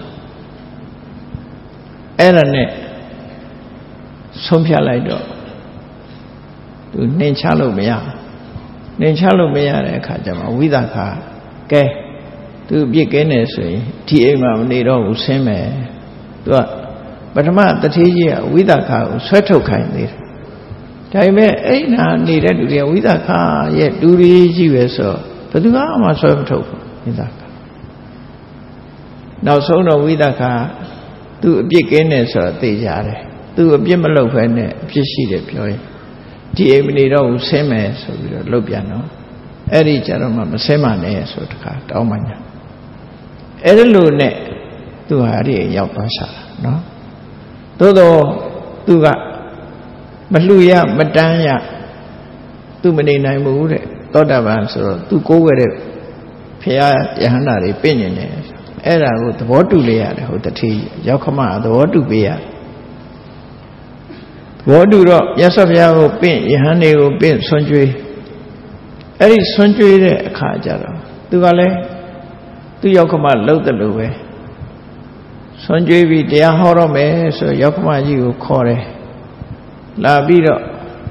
အဲ့ဒါနဲ့ဆုံးဖြတ်လိုက်တော့သူနှင်ချလို့မရနှင်ချလို့မရတဲ့အခါကျမှဝိသခာကဲသူပြစ်ကင်းနေဆိုရင်ဒီအိမ်မှာမနေတော့ဘူးဆင်းမယ်သူကပထမတထေးကြီးကဝိသခာကိုဆွဲထုတ်ခိုင်းသေးတယ်ဒါပေမဲ့အဲ့နာနေတဲ့လူတွေကဝိသခာရဲ့တူရီကြီးပဲဆိုဘယ်သူမှဆွဲမထုတ်ဘူးဝိသခာနောက်ဆုံးတော့ဝိသခာသူအပြစ်ကင်းနေဆိုတော့သိကြတယ်သူအပြစ်မလုပ်ဘဲနဲ့အပြစ်ရှိတယ်ပြောရင်ဒီအိမ်မနေတော့ဘူးဆင်းမယ်ဆိုပြီးတော့လုပ်ပြန်တော့အဲ့ဒီကြတော့မှမဆင်းမနဲ့ဆိုတခါတောင်းပန်ကြအဲ့ဒီလိုနဲ့သူဟာအဲ့ဒီရောက်သွားရှာတာနော်သို့တော့သူကမလှူရမတန်းရသူမနေနိုင်ဘူးတဲ့သောတာပန်ဆိုတော့သူကိုးဝဲတဲ့ဖရာယဟန္တာတွေပြင့်နေတယ်အဲ့ဒါကိုသဘောတူလေရတယ်ဟုတ်တတိရောက်ခမသဘောတူပေးရသဘောတူတော့မြတ်စွာဘုရားကိုပြင့်ယဟန်တွေကိုပြင့်ဆွံ့ကြွေးအဲ့ဒီဆွံ့ကြွေးတဲ့အခါကျတော့သူကလည်းသူရောက်ခမလှုပ်တယ်လို့ပဲဆွံ့ကြွေးပြီးတရားဟောတော့မယ်ဆိုရောက်ခမကြီးကိုခေါ်တယ်လာပြီးတော့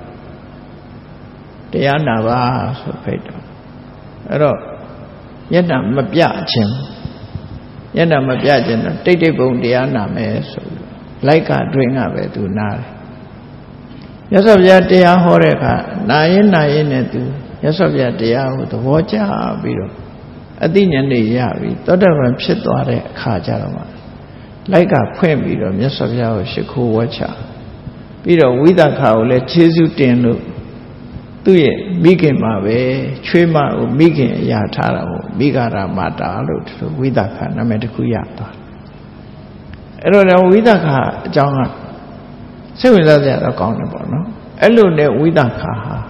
တရားနာပါဆိုဖိတ်တော့အဲ့တော့မျက်နှာမပြခြင်းမျက်နှာမပြခြင်းတော့တိတ်တိတ်ပုံတရားနာမယ်ဆိုပြီးလိုက်ကတွင်ကပဲသူနာတယ်မြတ်စွာဘုရားတရားဟောတဲ့အခါနာရင်နဲ့သူမြတ်စွာဘုရားတရားကိုသဘောကျပြီးတော့အသိဉာဏ်တွေရပြီးသောတာပန်ဖြစ်သွားတဲ့အခါကျတော့မှလိုက်ကဖွင့်ပြီးတော့မြတ်စွာဘုရားကိုရှိခိုးဝတ်ချပြီးတော့ဝိသခာကိုလည်းခြေဆုတင်လို့သူ့ရဲ့မိခင်မှာပဲချွေးမကိုမိခင်အရာထားတာကိုမိဂရမာတာလို့ဒီလိုဝိသခာနာမည်တစ်ခုရသွားအဲ့တော့လည်းဝိသခာအကြောင်းကစိတ်ဝင်စားစရာတော့ကောင်းတယ်ပေါ့နော်အဲ့လိုနဲ့ဝိသခာဟာ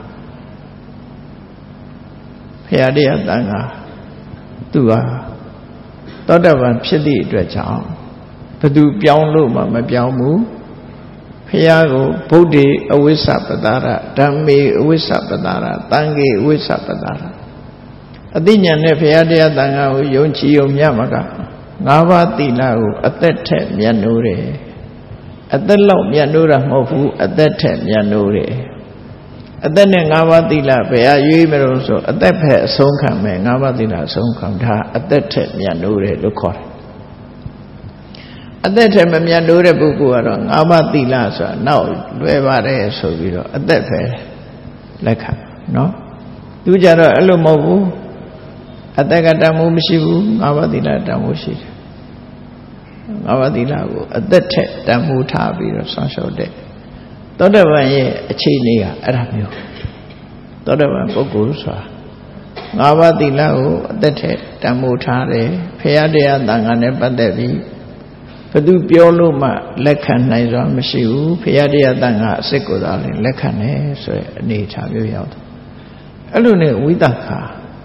ဖရာတရားတန်ခါသူဟာသောတာပန်ဖြစ်သည့်အတွက်ကြောင့်ဘသူပြောင်းလို့မှမပြောင်းဘူးဖရာကိုဗုဒ္ဓေအဝိစ္စပတာရဓမ္မေအဝိစ္စပတာရသံဃေအဝိစ္စပတာရအသိဉာဏ်နဲ့ဖရာတရားတန်ခါကိုယုံကြည်ုံမြတ်မက၅ပါးသီလကိုအသက်ထက်မြတ်နိုးတယ်အသက်လောက်မြတ်နိုးတာမဟုတ်ဘူးအသက်ထက်မြတ်နိုးတယ်အသက်နဲ့၅ပါးသီလဘယ်အရွေးမလို့ဆိုအသက်ဖက်အဆုံးခံမယ်၅ပါးသီလအဆုံးခံထားအသက်ထက်မြတ်နိုးတယ်လို့ခေါ်တယ်အသက်ထက်မမြတ်နိုးတဲ့ပုဂ္ဂိုလ်ကတော့၅ပါးသီလဆိုတာနောက်လွယ်ပါတယ်ဆိုပြီးတော့အသက်ပဲလက်ခံနော်သူကြတော့အဲ့လိုမဟုတ်ဘူးအသက်ကတန်ဖိုးမရှိဘူး၅ပါးသီလတန်ဖိုးရှိတယ်၅ပါးသီလကိုအသက်ထက်တန်ဖိုးထားပြီးတော့ဆောင်းလျှောက်တဲ့သောတပန်ရဲ့အခြေအနေကအဲ့ဒါမျိုးသောတပန်ပုဂ္ဂိုလ်ဆိုတာ၅ပါးသီလကိုအသက်ထက်တန်ဖိုးထားတယ်ဖရာတရားသံဃာနဲ့ပတ်သက်ပြီးဘသူပြောလို့မှလက်ခံနိုင်စွာမရှိဘူးဖရာတရားသံဃာအစစ်ကိုယ်သာလည်းလက်ခံတယ်ဆိုတဲ့အနေအထားမျိုးရောက်တယ်အဲ့လိုနဲ့ဝိသခာ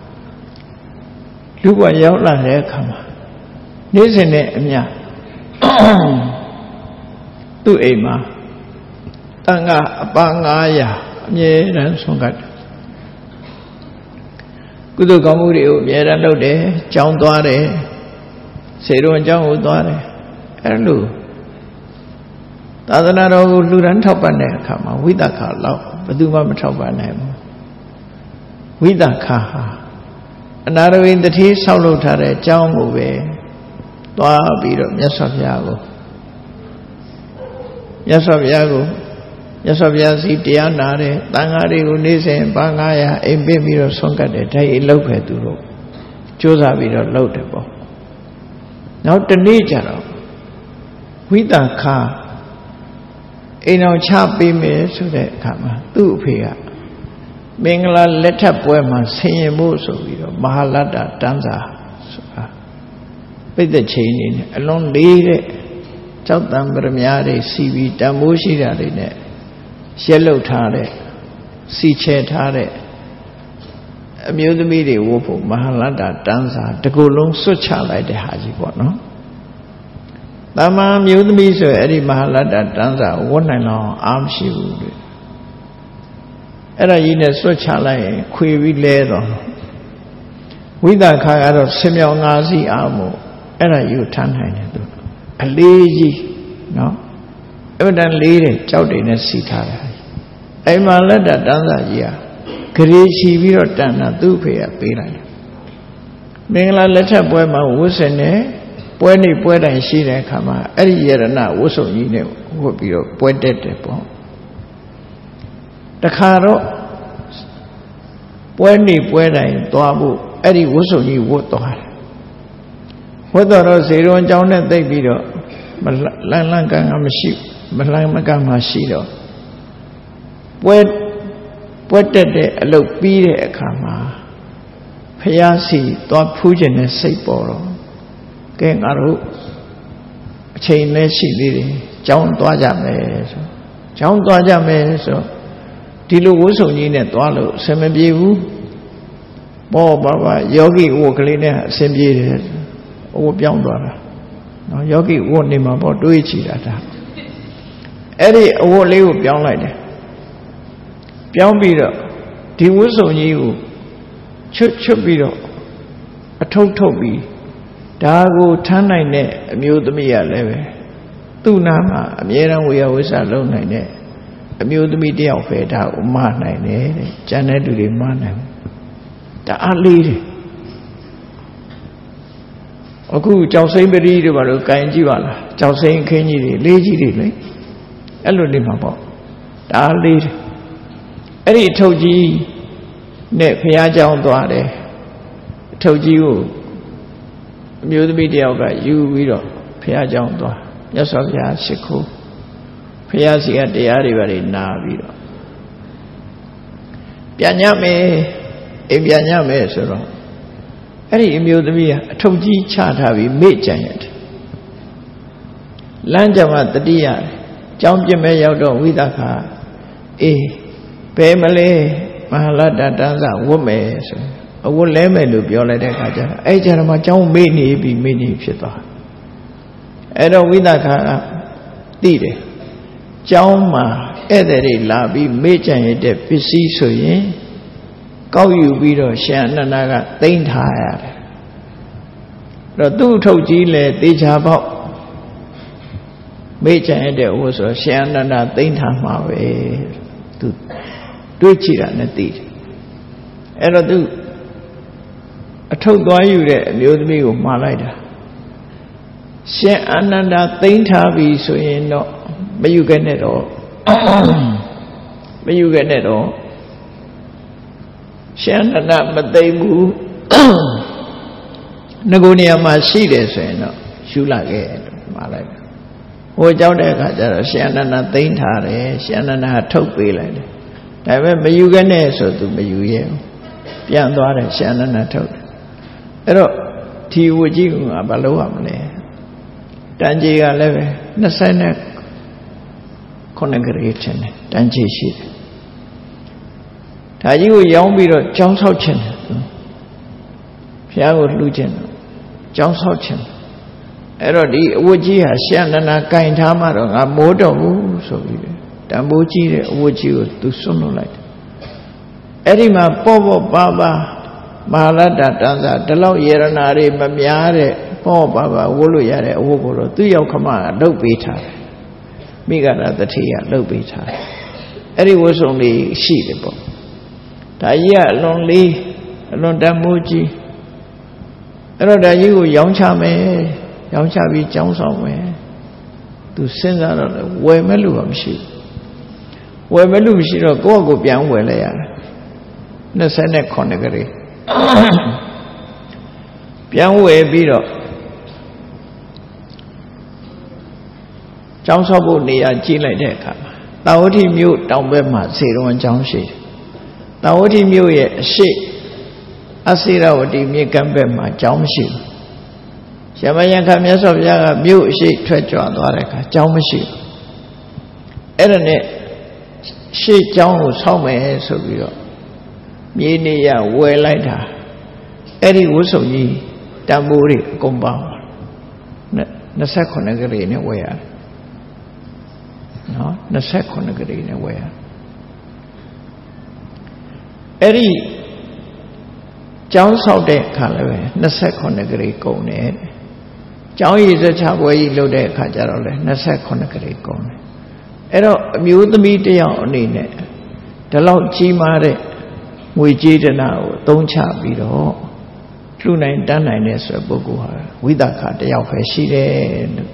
လူ့ဘဝရောက်လာတဲ့အခါမှာနေ့စဉ်နဲ့အမျှသူ့အိမ်မှာတန်ခါအပါ900အမြဲတမ်းဆုံးကတ်တယ်ကုသိုလ်ကောင်းမှုတွေကိုအမြဲတမ်းလုပ်တယ်ကြောင်းသွားတယ်စေတော်အကြောင်းကိုသွားတယ်အဲ့လိုသာသနာတော်ကိုလူရန်ထောက်ပံ့တဲ့အခါမှာဝိသခာလောက်ဘယ်သူမှမထောက်ပံ့နိုင်ဘူးဝိသခာဟာအနာရဝိတ္တိဆောက်လုပ်ထားတဲ့အကြောင်းကိုပဲသွားပြီးတော့မြတ်စွာဘုရားစီတရားနာတယ်တန်ဃာတွေကိုနေ့စဉ်ဘာ900အိမ်ပစ်ပြီးတော့ဆုံးကတ်တယ်ဒါကြီးလောက်ပဲသူတို့ကြိုးစားပြီးတော့လုပ်တယ်ပေါ့နောက်တနေ့ကျတော့ဝိသခာအိမ်အောင်ချပေးမယ်ဆိုတဲ့အခါမှာသူ့အဖေကမင်္ဂလာလက်ထပ်ပွဲမှာဆင်ရင်ဖို့ဆိုပြီးတော့မဟာလတ္တတန်းစာဆိုတာပိဋကချိန်နေနဲ့အလွန်လေးတဲ့ကြောက်တံပရမများတွေစီပြီးတန်ဖိုးရှိတာတွေနဲ့ရက်လုတ်ထားတဲ့စီချဲထားတဲ့အမျိုးသမီးတွေဝတ်ဖို့မဟာလတ္တတန်းစာတကူလုံးစွတ်ချလိုက်တဲ့ဟာကြီးပေါ့နော်။တာမန်မျိုးသမီးဆိုအဲ့ဒီမဟာလတ္တတန်းစာဝတ်နိုင်တော့အားမရှိဘူးလေ။အဲ့ဒါကြီးနဲ့စွတ်ချလိုက်ရင်ခွေပြီးလဲတော့ဝိသခာကတော့ဆင်မြောင်ငါးစီအားမို့အဲ့ဒါကြီးကိုထမ်းနိုင်တယ်သူအလေးကြီးနော်အဲ့ဒါလေးတဲ့ကြောက်တွေနဲ့စီထားတယ်အဲ့မှာလက်တတန်းစာကြီးဟာဂရေချီပြီးတော့တန်တာသူ့ဖေကပေးလိုက်တယ်မင်္ဂလာလက်ထပ်ပွဲမှာဝတ်ဆင်နဲ့ပွဲနေပွဲတိုင်းရှိတဲ့အခါမှာအဲ့ဒီယရဏဝတ်စုံကြီးနဲ့ဝတ်ပြီးတော့ပွဲတက်တယ်ပေါ့တခါတော့ပွဲနေပွဲတိုင်းသွားဖို့အဲ့ဒီဝတ်စုံကြီးဝတ်သွားတယ်ဝတ်တော့ဇေရွန်ကျောင်းနဲ့သိပ်ပြီးတော့လန့်လန့်ကန်ကန်မရှိမလန့်မကန်မှရှိတော့ပွဲတက်တဲ့အလုပ်ပြီးတဲ့အခါမှာဖယားစီသွားဖူးခြင်းနဲ့စိတ်ပေါ်တော့ကဲငါတို့အချိန်နဲ့ရှိသေးတယ်ကျောင်းသွားကြမယ်ဆိုကျောင်းသွားကြမယ်ဆိုဒီလိုဝှစုံကြီးနဲ့သွားလို့အဆင်မပြေဘူးဘောဘာယောဂီဝတ်ကလေးနဲ့အဆင်ပြေတယ်ဝတ်ပြောင်းသွားတာနော်ယောဂီဝတ်နေမှာပေါ့တွေးချီတာဒါအဲ့ဒီအဝတ်လေးကိုပြောင်းလိုက်တယ်ပြောင်းပြီးတော့ဒီဝှစုံကြီးကိုချွတ်ပြီးတော့အထုပ်ထုတ်ပြီးဒါကိုထမ်းနိုင်တဲ့အမျိုးသမီးရလည်းပဲသူ့နာမှာအမြဲတမ်းဝေယဝိဆလုံးနိုင်တဲ့အမျိုးသမီးတယောက်ပဲဒါကိုမနိုင်တယ်တဲ့ကျန်တဲ့သူတွေမနိုင်ဘူးဒါအားလေးတယ်အခုကြောက်စိမ့်ပရိတွေဘာလို့ကင်ကြည့်ပါလားကြောက်စိမ့်ခင်းကြီးတွေလေးကြီးတွေလေအဲ့လိုနေမှာပေါ့ဒါအားလေးတယ်အဲ့ဒီအထုပ်ကြီးနဲ့ဘုရားကျောင်းသွားတယ်အထုပ်ကြီးကိုအမျိုးသမီးတယောက်ကယူပြီးတော့ဘုရားကျောင်းသွားမြတ်စွာဘုရားရှိခိုးဘုရားစီကတရားတွေပါလေနာပြီးတော့ပြန်ညမယ်အိမ်ပြန်ညမယ်ဆိုတော့အဲ့ဒီအမျိုးသမီးကအထုပ်ကြီးချထားပြီးမေ့ကြံရတယ်လမ်းကြမှာတတိယကျောင်းပြစ်မဲ့ရောက်တော့ဝိသခာအေးဘယ်မလဲမဟာလတ္တတန်းစာဝတ်မယ်ဆိုအဝတ်လဲမယ်လို့ပြောလိုက်တဲ့အခါကျတော့အဲ့ကျတော့မှကျောင်းမေ့နေပြီးမေ့နေဖြစ်သွားအဲ့တော့ဝိသခာကသိတယ်ကျောင်းမှာဧည့်သည်တွေလာပြီးမေ့ကြံရတဲ့ပစ္စည်းဆိုရင်ကောက်ယူပြီးတော့ရှင်အနန္ဒာကသိမ်းထားရတယ်အဲ့တော့သူ့ထုတ်ကြီးလေတေချာပေါက်မေ့ကြံရတဲ့ဝတ်ဆိုရှင်အနန္ဒာသိမ်းထားမှာပဲသူတွေးကြည့်တာနဲ့သိတယ်အဲ့တော့သူအထုတ်သွားယူတဲ့အမျိုးသမီးကိုမှားလိုက်တာရှင်အာနန္ဒာသိမ့်ထားပြီဆိုရင်တော့မယူခဲ့နဲ့တော့မယူခဲ့နဲ့တော့ရှင်အာနန္ဒာမသိမ့်ဘူးငကိုနေရာမှာရှိတယ်ဆိုရင်တော့ယူလာခဲ့လို့မှားလိုက်ဟိုကြောက်တဲ့အခါကျတော့ရှင်အာနန္ဒာသိမ့်ထားတယ်ရှင်အာနန္ဒာထုတ်ပေးလိုက်တယ်ဒါပေမဲ့မယူခဲ့နဲ့ဆိုသူမယူရဲဘူးပြန်သွားတယ်ရှင်အာနန္ဒာထုတ်တယ်အဲ့တော့ဒီဝကြီးကဘာလို့ရမလဲတန်ကြီးကလည်းပဲ29ကလေးချင်းတယ်တန်ကြီးရှိတယ်ဒါကြီးကိုရောင်းပြီးတော့ကြောင်းဆောက်ခြင်းတယ်ဘုရားကိုလှူခြင်းတယ်ကြောင်းဆောက်ခြင်းအဲ့တော့ဒီအဝတ်ကြီးဟာရှင်အာနန္ဒာကင်ထားမှတော့ငါမိုးတော့ဘူးဆိုပြီးတန်ဖိုးကြီးတဲ့အဝတ်ကြီးကိုသူဆွတ်လွတ်လိုက်တယ်အဲ့ဒီမှာပေါ့ပေါ့ပါပါမဟာလတ္တတန်စာဒီလောက်ယေရနာတွေမများတဲ့ပေါ့ပါပါဝတ်လို့ရတဲ့အဝတ်ကိုတော့သူ့ရောက်ခမကလှုပ်ပေးထားတယ်မိဂရတတိကလှုပ်ပေးထားတယ်အဲ့ဒီဝတ်စုံလေးရှိတယ်ပေါ့ဒါကြီးကအလွန်လေးအလွန်တန်ဖိုးကြီးအဲ့တော့ဒါကြီးကိုရောင်းချမယ်ရောင်းချပြီးကြောင်းဆောင်မယ်သူစဉ်းစားတော့ဝယ်မဲ့လူကမရှိဘူးဝယ်မဲ့လူမရှိတော့ကိုယ့်အကိုပြန်ဝယ်လိုက်ရတယ်29ကလေးပြန်ဝယ်ပြီးတော့ကျောင်းဆောက်ဖို့နေရာကြည့်လိုက်တဲ့အခါမှာတာဝတိမြို့တောင်ဘက်မှာစေတော်ကျောင်းရှိတယ်တာဝတိမြို့ရဲ့အရှိအစေရဝတီမြေကမ်းဘက်မှာကျောင်းမရှိဘူးရမယံခမြတ်စွာဘုရားကမြို့အရှိထွက်ကြွသွားတဲ့အခါကျောင်းမရှိဘူးအဲ့ဒါနဲ့ရှေ့ကျောင်းကိုဆောက်မယ်ဆိုပြီးတော့မြေနေရဝယ်လိုက်တာအဲ့ဒီဝတ်စုံကြီးတန်ဖိုးတွေအကုန်ပေါင်း29ကလေးနဲ့ဝယ်ရတယ်နော်29ကလေးနဲ့ဝယ်ရအဲ့ဒီကျောင်းဆောက်တဲ့အခါလည်းပဲ29ကလေးကုန်တယ်ကျောင်းရည်စချပွဲကြီးလုပ်တဲ့အခါကျတော့လည်း29ကလေးကုန်တယ်အဲ့တော့အမျိုးသမီးတယောက်အနေနဲ့ဒီလောက်ကြီးမားတဲ့ငွေကြေးတနာကိုအသုံးချပြီးတော့လှူနိုင်တန်းနိုင်တဲ့ဆိုပုဂ္ဂိုလ်ဟာဝိသခတယောက်ပဲရှိတယ်လို့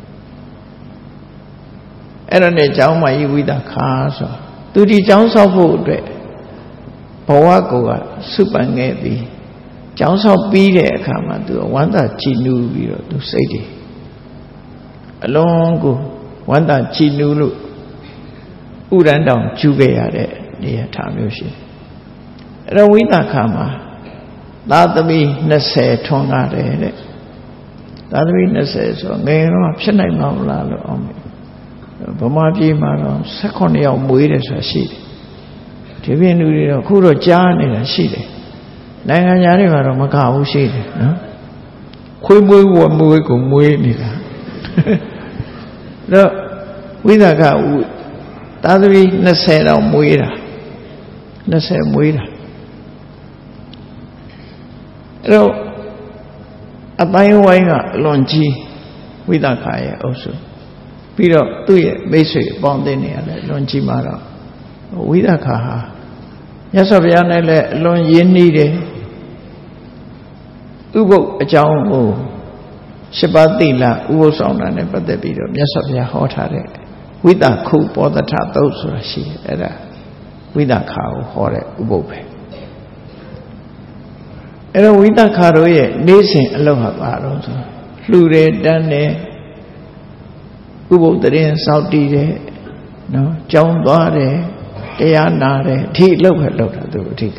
အဲ့ဒါနဲ့ကျောင်းမကြီးဝိသခဆိုသူဒီကျောင်းဆောက်ဖို့အတွက်ဘဝကိုကစုပန်ခဲ့ပြီးကျောင်းဆောက်ပြီးတဲ့အခါမှာသူဝမ်းသာကြည်နူးပြီးတော့သူစိတ်တွေအလုံးကိုဝမ်းသာကြည်နူးလို့ဥရန်တောင်ကျူခဲ့ရတဲ့နေရာထားမျိုးရှိတယ်အဲ့တော့ဝိသခမှာသာသမီ20ထွန်းကားတယ်တဲ့သာသမီ20ဆိုငယ်တော့ဖြစ်နိုင်မှာမလားလို့အောင်မယ်ဗမာပြည်မှာတော့18ယောက်မွေးတယ်ဆိုတာရှိတယ်ဒီပြင်လူတွေတော့ခုတော့ကြားနေတာရှိတယ်နိုင်ငံသားတွေကတော့မကဘူးရှိတယ်နော်ခွေးမွေးဝမွေးကိုမွေးနေတာတော့ဝိသကသာသမီ20တော့မွေးတာ20မွေးတာအဲ့တော့အပိုင်းဝိုင်းကအလွန်ကြီးဝိသခရဲ့အုပ်စုပြီးတော့သူ့ရဲ့မိတ်ဆွေအပေါင်းအသင်းတွေလည်းလွန်ကြီးမှာတော့ဝိသခဟာမြတ်စွာဘုရားနဲ့လည်းအလွန်ရင်းနှီးတယ်ဥပုပ်အကြောင်းကို7ပါးသီလဥပုပ်ဆောင်တာနဲ့ပတ်သက်ပြီးတော့မြတ်စွာဘုရားဟောထားတဲ့ဝိသခုပောသထသုတ်ဆိုတာရှိတယ်အဲ့ဒါဝိသခကိုဟောတဲ့ဥပုပ်ပဲအဲ့တော့ဝိသခတို့ရဲ့နေ့စဉ်အလုပ်ဟာဘာလို့ဆိုလှူတယ်တန်းတယ်ဥပုပ်တရင်စောက်တည်တယ်နော်ကြောင်းသွားတယ်တရားနာတယ်အထိလောက်ပဲလောက်တာသူအထိက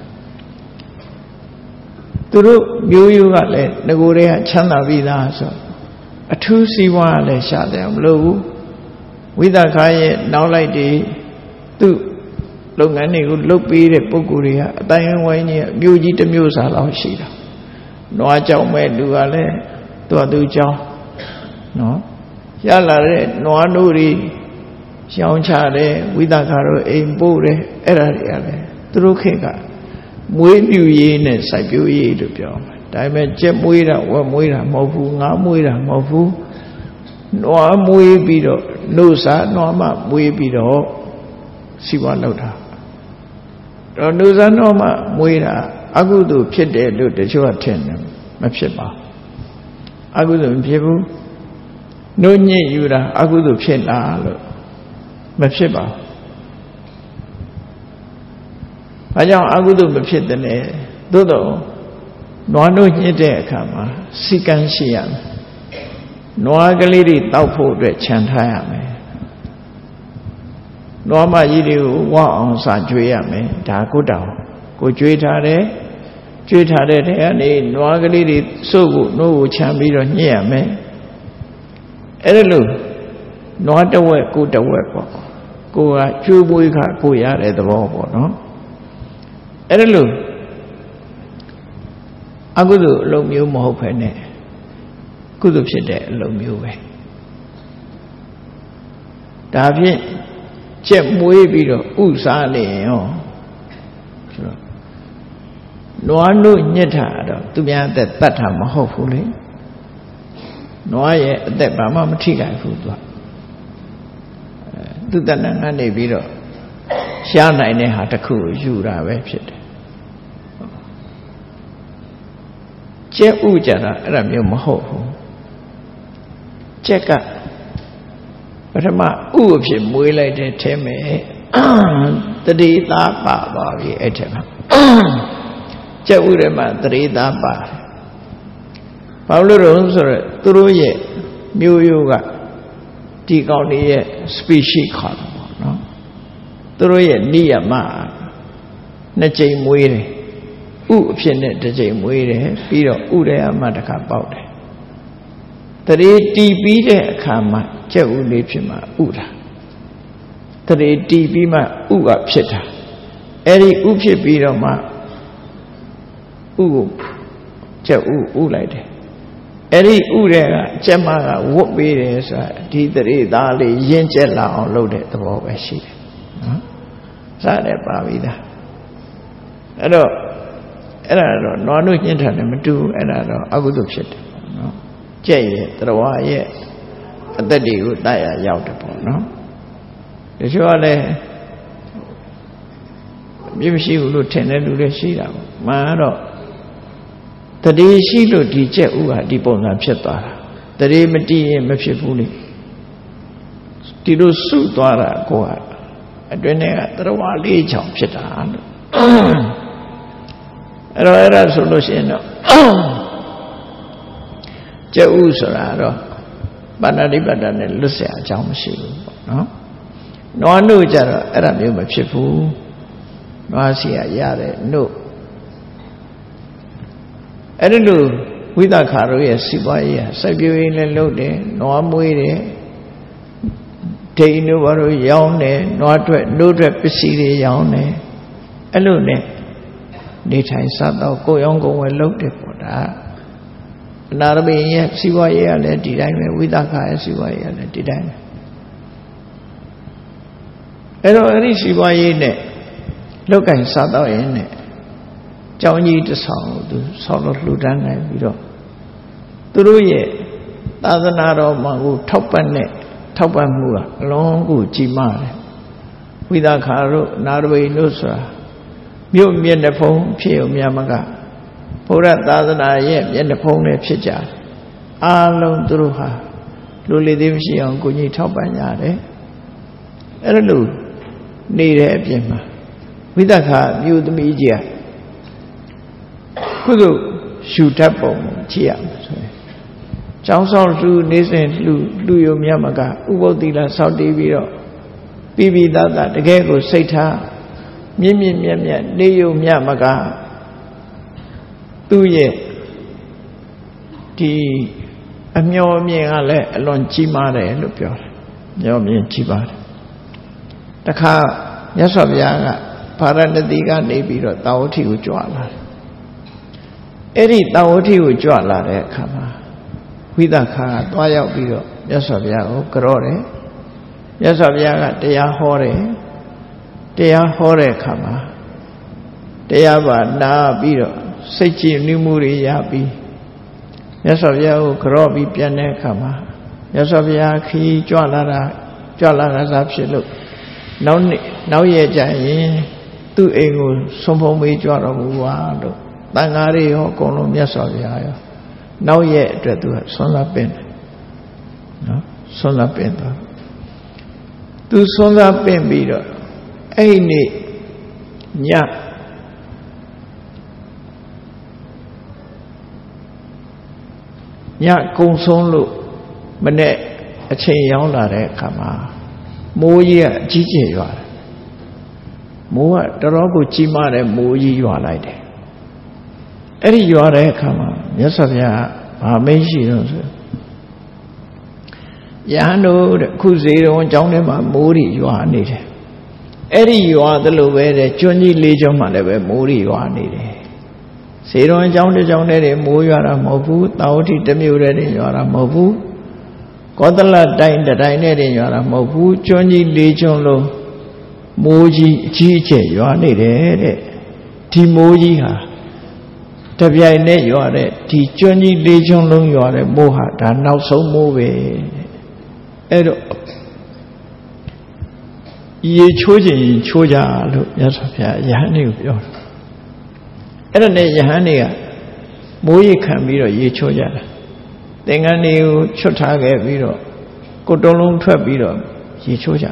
သူတို့မျိုးရိုးကလည်းငကိုတွေကချမ်းသာပြီးသားဆိုအထူးစီးပွားလည်းရှာတယ်မလို့ဘူးဝိသခရဲ့နောက်လိုက်တွေသူ့လုပ်ငန်းတွေကိုလုပ်ပေးတဲ့ပုဂ္ဂိုလ်တွေကအတိုင်းဝိုင်းကြီးအမျိုးကြီးတစ်မျိုးစာလောက်ရှိတာနွားကြောင်မဲ့လူကလည်းသူ့ကြောင်နော်ရလာတဲ့နွားတို့တွေရှောင်းချတယ်ဝိသခတို့အိမ်ပို့တယ်အဲ့ဒါတွေကလည်းသူတို့ခေတ်ကမွေးမြူရေးနဲ့စိုက်ပျိုးရေးလို့ပြောမှာဒါပေမဲ့ကြက်မွေးတာဝက်မွေးတာမဟုတ်ဘူးငါးမွေးတာမဟုတ်ဘူးနွားမွေးပြီးတော့နှုတ်စားနွားမမွေးပြီးတော့စီးပွားလုပ်တာတော့နုဇာနောမှာမွေးတာအကုသိုလ်ဖြစ်တယ်လို့တချို့ကထင်တယ်မဖြစ်ပါဘူးအကုသိုလ်မဖြစ်ဘူးနှုတ်ညစ်ယူတာအကုသိုလ်ဖြစ်လားလို့မဖြစ်ပါဘူးဘာကြောင့်အကုသိုလ်မဖြစ်တယ်လဲသို့တော့နွားနှုတ်ညစ်တဲ့အခါမှာစီကံရှိရမယ်နွားကလေးတွေတောက်ဖို့အတွက်ခြံထားရမယ်နွားမကြီးတွေကိုဝအောင်စာကျွေးရမယ်ဒါကိုတောင်ကိုကျွေးထားတဲ့ထဲကနေနွားကလေးတွေစုပ်ကိုနှုတ်ကိုခြံပြီးတော့ညှစ်ရမယ်အဲ့ဒါလို့နွားတစ်ဝက်ကိုတစ်ဝက်ပေါ့ကိုကကျွေးပွေးခါကိုရတဲ့သဘောပေါ့နော်အဲ့ဒါလို့အကုသိုလ်အလုံးမျိုးမဟုတ်ဖ ೇನೆ ကုသိုလ်ဖြစ်တဲ့အလုံးမျိုးပဲဒါဖြင့်ကျက်မွေးပြီးတော့ဥစားနေရောဆိုတော့နွားတို့ညစ်တာတော့သူများအသက်တတ်တာမဟုတ်ဘူးလေနွားရဲ့အသက်ဘာမှမထိခိုက်ဘူးသူတဏ္ဍာကနေပြီးတော့ရှားနိုင်တဲ့ဟာတစ်ခုကိုယူတာပဲဖြစ်တယ်ကျက်ဥကြတာအဲ့ဒါမျိုးမဟုတ်ဘူးကျက်ကပထမဥအဖြစ်မွေးလိုက်တဲ့ထဲမှာတတိသားပါပါပြီအဲ့ထဲမှာကျက်ဥထဲမှာတတိသားပါတယ်ဘာလို့လဲဆိုတော့သူတို့ရဲ့မျိုးရိုးကဒီကောင်တွေရဲ့ species ခေါ်တာပေါ့နော်သူတို့ရဲ့နိယမနှစ်ကြိမ်မွေးတယ်ဥအဖြစ်နဲ့တစ်ကြိမ်မွေးတယ်ပြီးတော့ဥထဲမှာတစ်ခါပေါက်တယ်တရေတီးပြီးတဲ့အခါမှာကျက်ဥလေးဖြစ်မှာဥတာတရေတီးပြီးမှဥကဖြစ်တာအဲ့ဒီဥဖြစ်ပြီးတော့မှဥကိုကျက်ဥလိုက်တယ်အဲ့ဒီဥတဲ့ကကျက်မကဝတ်ပေးတယ်ဆိုတာဒီတရေသားလေးရင့်ကျက်လာအောင်လုပ်တဲ့သဘောပဲရှိတယ်နော်စတယ်ပါပြီလားအဲ့တော့အဲ့ဒါတော့နွားတို့ညှင်းထားတယ်မတူဘူးအဲ့ဒါတော့အကုသိုလ်ဖြစ်တယ်နော်ကျက်ရဲ့တရဝရဲ့အသက်တွေကိုတတ်ရရောက်တယ်ပေါ့နော်တချို့ကလည်းပြည့်မရှိဘူးလို့ထင်တဲ့လူတွေရှိတာပေါ့မှန်တော့တတိရှိလို့ဒီကျက်ဥဟာဒီပုံစံဖြစ်သွားတာတတိမတည်ရင်မဖြစ်ဘူးလေဒီလိုစုသွားတာကိုကအတွင်းထဲကတရဝလေးချောင်ဖြစ်တာလို့အဲ့ဒါဆိုလို့ရှိရင်တော့ကျက်ဥဆိုတာတော့ပါဏာတိပါဒနဲ့လွတ်เสียအကြောင်းမရှိဘူးပေါ့နော်နွားနှုတ်ကြတော့အဲ့ဒါမျိုးမဖြစ်ဘူးနွားစီရရတဲ့နှုတ်အဲ့ဒီလိုဝိသခါတို့ရဲ့စီပွားရေးစိုက်ပျိုးရေးလည်းလုပ်တယ်နွားမွေးတယ်ဒိန်တို့ဘာလို့ရောင်းတယ်နွားထွက်နှုတ်ထွက်ပစ္စည်းတွေရောင်းတယ်အဲ့လိုနဲ့နေထိုင်စားတော့ကိုယ်ရောင်းကိုယ်ဝယ်လုပ်တယ်ပေါ့ဒါအနာရမင်းရဲ့စီပွားရေးကလည်းဒီတိုင်းပဲဝိသခါရဲ့စီပွားရေးကလည်းဒီတိုင်းပဲအဲ့တော့အဲ့ဒီစီပွားရေးနဲ့လောက်ကင်စားတော့ရင်နဲ့ကျောင်းကြီးတစ်ဆောင်သူဆောက်လို့လှူဒန်းနိုင်ပြီးတော့သူတို့ရဲ့သာသနာတော်မှာကိုထောက်ပံ့မှုကအလုံးကိုကြီးမားတယ်ဝိသခါတို့နာရဝိတို့ဆိုတာမြို့မျက်နှာဖုံးဖြစ်ုံများမကဘုရားသာသနာရဲ့မျက်နှာဖုံးနဲ့ဖြစ်ကြတယ်အားလုံးသူတို့ဟာလူလေးသေးမရှိအောင်ကိုကြီးထောက်ပံ့ကြတယ်အဲ့ဒါလို့နေတဲ့အပြင်မှာဝိသခါမြို့သမီးကြီးကုသိုလ်ရှုတတ်ပုံကြည့်ရမှာဆိုရင်ကျောင်းဆောင်လူနေစဉ်လူယုံမြတ်မကဥပုသ္တိလဆောက်တည်ပြီးတော့ပြီးသားတကယ်ကိုစိတ်ထားမြင့်နေယုံမြတ်မကသူ့ရဲ့ဒီအမျော်မြင်ကလည်းအလွန်ကြီးမားတယ်လို့ပြောတယ်မျော်မြင်ကြီးပါတယ်တခါမြတ်စွာဘုရားကဗာရဏသီကနေပြီးတော့တာဝတိကိုကြွလာတယ်အဲ့ဒီတာဝတိကိုကြွလာတဲ့အခါမှာဝိသခါကသွားရောက်ပြီးတော့မြတ်စွာဘုရားကိုကြောတယ်မြတ်စွာဘုရားကတရားဟောတယ်တရားဟောတဲ့အခါမှာတရားပါနာပြီးတော့စိတ်ကြည်နူးမှုတွေရပြီးမြတ်စွာဘုရားကိုကြောပြီးပြန်တဲ့အခါမှာမြတ်စွာဘုရားခီးကြွလာတာစားဖြစ်လို့နောက်ရက်ကျရင် tu ego sompo me juara buwa do tangari ho kono miasa biya yo now yeအတွက်သူကဆွမ်းစားပင်နော်ဆွမ်းစားပင်တော့သူဆွမ်းစားပင်ပြီးတော့အဲ့ဒီနေ့ညကုံဆုံးလို့မနေ့အချိန်ရောက်လာတဲ့အခါမှာမိုးကြီးကအကြီးကျယ်ရွာတယ်မိုးကတော်တော်ကိုကြီးမားတဲ့မိုးကြီးရွာလိုက်တယ်အဲ့ဒီရွာတဲ့အခါမှာမြတ်စွာဘုရားဗာမိတ်ရှိတော့ဆိုယဟန်တို့တဲ့ခုစေတော်ကျောင်းထဲမှာမိုးတွေရွာနေတယ်အဲ့ဒီရွာသလိုပဲတဲ့ကျွန်းကြီးလေးကျွန်းမှာလည်းပဲမိုးတွေရွာနေတယ်စေတော်ကျောင်းတစ်ကျောင်းတည်းတွေမိုးရွာတာမဟုတ်ဘူးတာဝတိတစ်မြို့တည်းတွေရွာတာမဟုတ်ဘူးကောသလတိုင်းတိုင်းနဲ့တွေရွာတာမဟုတ်ဘူးကျွန်းကြီးလေးကျွန်းလုံးမိုးကြီးအကြီးအကျယ်ရွာနေတယ်တဲ့ဒီမိုးကြီးဟာတပြိုင်နဲ့ရွာတဲ့ဒီကျွန်းကြီးလေးကျွန်းလုံးရွာတဲ့မိုးဟာဒါနောက်ဆုံးမိုးပဲအဲ့တော့ရေချိုးခြင်းချိုးကြလို့မြတ်စွာဘုရားယဟန်တွေကိုပြောတယ်အဲ့ဒါနဲ့ယဟန်တွေကမိုးရေခံပြီးတော့ရေချိုးကြတာသင်္ကန်းတွေကိုချွတ်ထားခဲ့ပြီးတော့ကိုတုံးလုံးထွက်ပြီးတော့ရေချိုးကြ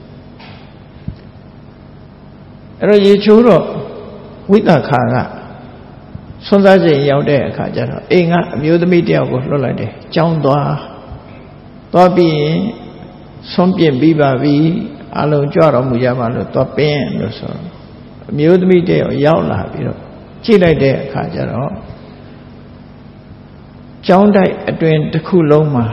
အဲ့တော့ရေချိုးတော့ဝိသခာကဆွမ်းစားချိန်ရောက်တဲ့အခါကျတော့အိမ်ကအမျိုးသမီးတယောက်ကိုလွှတ်လိုက်တယ်ကြောင်းသွားပြီးရင်ဆွမ်းပြင်ပြီးပါပြီအလုံးကြွတော်မူကြပါလို့သွားပင်းလို့ဆိုအမျိုးသမီးတယောက်ရောက်လာပြီးတော့ကြည့်လိုက်တဲ့အခါကျတော့ကျောင်းတိုက်အတွင်တစ်ခုလုံးမှာ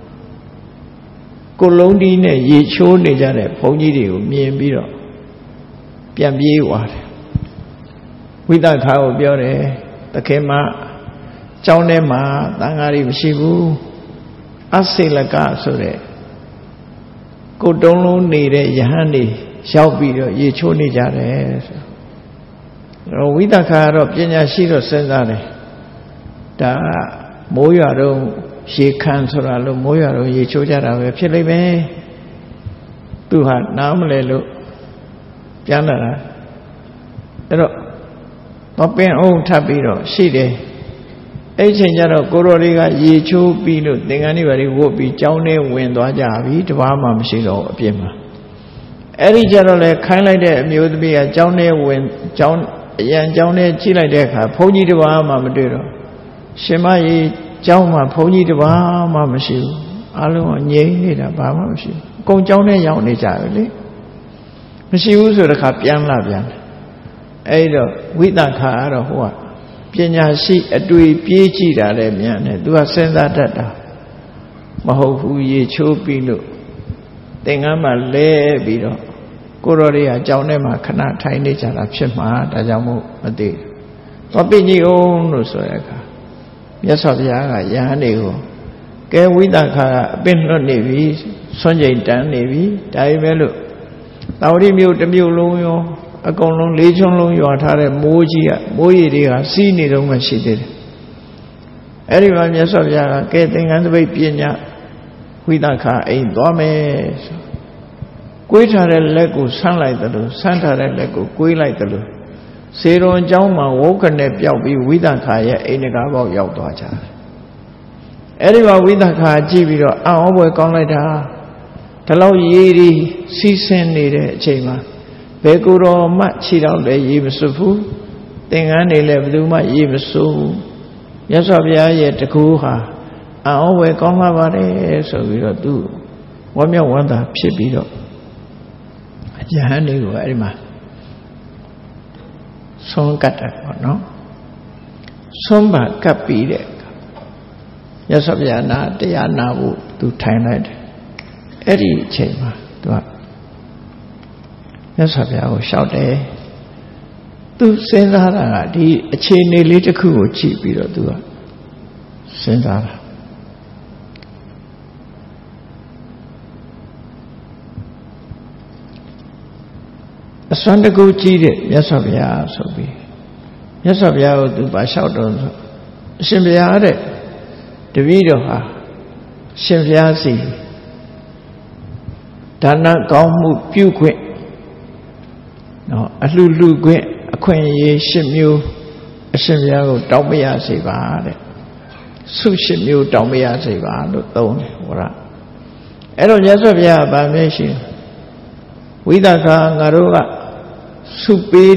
ကိုလုံးဒီနဲ့ရေချိုးနေကြတဲ့ဘုန်းကြီးတွေကိုမြင်ပြီးတော့ပြန်ပြေးသွားတယ်ဝိသခာကိုပြောတယ်သခင်မကျောင်းထဲမှာသံဃာတွေမရှိဘူးအစေလကဆိုတဲ့ကိုတုံးလုံးနေတဲ့ယဟန်တွေရောက်ပြီးတော့ရေချိုးနေကြတယ်ဆိုတော့ဝိသခာကတော့ပညာရှိတော့စဉ်းစားတယ်ဒါမိုးရွာတော့ရေခံဆိုတာလို့မိုးရွာတော့ရေချိုးကြတာပဲဖြစ်လိမ့်မယ်သူဟာနားမလဲလို့ပြန်လာတာအဲ့တော့မပင်အောင်ထပ်ပြီးတော့ရှိတယ်အဲ့ချိန်ကျတော့ကိုရော်တွေကရေချိုးပြီးလို့သင်္ကန်းတွေဘာတွေဝတ်ပြီးကျောင်းထဲဝင်သွားကြပြီတပားမှမရှိတော့အပြစ်မှာအဲ့ဒီကျတော့လေခိုင်းလိုက်တဲ့အမျိုးသမီးကကျောင်းထဲဝင်ကျောင်းအရန်ကျောင်းထဲကြည့်လိုက်တဲ့အခါဘုန်းကြီးတပားမှမတွေ့တော့ရှင်မကြီးကျောင်းမှာဘုန်းကြီးတပားမှမရှိဘူးအလုံးကငြိမ်နေတာဘာမှမရှိဘူးအကုန်ကျောင်းထဲရောက်နေကြတယ်လေမရှိဘူးဆိုတဲ့ခါပြန်လာပြန်တယ်အဲ့တော့ဝိသခာကတော့ဟိုကပညာရှိအတွေ့ပြေးကြည့်တာလည်းမြန်တယ်သူကစဉ်းစားတတ်တာမဟုတ်ဘူးရေချိုးပြီးလို့သင်္ကန်းမှာလဲပြီးတော့ကိုရော်တွေကကြောင်းထဲမှာခဏထိုင်နေကြတာဖြစ်မှာဒါကြောင့်မို့မသိဘူးသွားပြကြီးအောင်လို့ဆိုတဲ့အခါမြတ်စွာဘုရားကယဟန်တွေကိုကဲဝိသခာကအပင်လွတ်နေပြီဆွမ်းကြိမ်တန်းနေပြီဒါပေမဲ့လို့တာဝတိမြို့တစ်မြို့လုံးရောအကုန်လုံးလေးချုံလုံးရွာထားတဲ့မိုးကြီးကမိုးရည်တွေကစီးနေတော့မှရှိသေးတယ်အဲ့ဒီမှာမြတ်စွာဘုရားကကဲသင်္ကန်းတပိတ်ပညာဝိသခာအိမ်သွားမယ်ဆိုကိုးထားတဲ့လက်ကိုဆန်းလိုက်တယ်လို့ဆန်းထားတဲ့လက်ကိုကိုးလိုက်တယ်လို့စေရွန်ကျောင်းမှာဝုတ်ခနဲ့ပျောက်ပြီးဝိသခာရဲ့အိမ်တကားပေါက်ရောက်သွားကြတယ်အဲ့ဒီမှာဝိသခာကြည့်ပြီးတော့အံ့ဩဖွယ်ကောင်းလိုက်တာဒီလောက်ရေဒီစီးဆင်းနေတဲ့အချိန်မှာဘယ်ကိုယ်တော်မှခြေတော့လည်းရေမစွဘူးသင်္ကန်းတွေလည်းဘယ်သူမှရေမစွဘူးမြတ်စွာဘုရားရဲ့တကူဟာအံ့ဩဖွယ်ကောင်းလာပါတယ်ဆိုပြီးတော့သူဝမ်းမြောက်ဝမ်းသာဖြစ်ပြီးတော့ယဟန်တွေကိုအဲ့ဒီမှာဆုံးကတ်တယ်ပေါ့နော်ဆုံးပါကပ်ပြီးတဲ့မြတ်စွာဘုရားနာတရားနာဖို့သူထိုင်လိုက်တယ်အဲ့ဒီအချိန်မှာသူကမြတ်စွာဘုရားကိုလျှောက်တယ်သူစဉ်းစားတာကဒီအခြေအနေလေးတစ်ခုကိုကြည့်ပြီးတော့သူကစဉ်းစားတာအစွမ်းတကူကြီးတဲ့မြတ်စွာဘုရားဆိုပြီးမြတ်စွာဘုရားကိုသူပါလျှောက်တော့ဆိုအရှင်ဘုရားတဲ့တပည့်တော်ဟာရှင်ဘုရားစီဒါနကောင်းမှုပြုခွင့်နော်အလှလူခွင့်အခွင့်အရေး၈မျိုးအရှင်ဘုရားကိုတောင်းပရစေပါတဲ့ဆု၈မျိုးတောင်းပရစေပါလို့သုံးတယ်ဟောရအဲ့တော့မြတ်စွာဘုရားဗာမဲရှိဝိသကငါတို့ကဆုပေး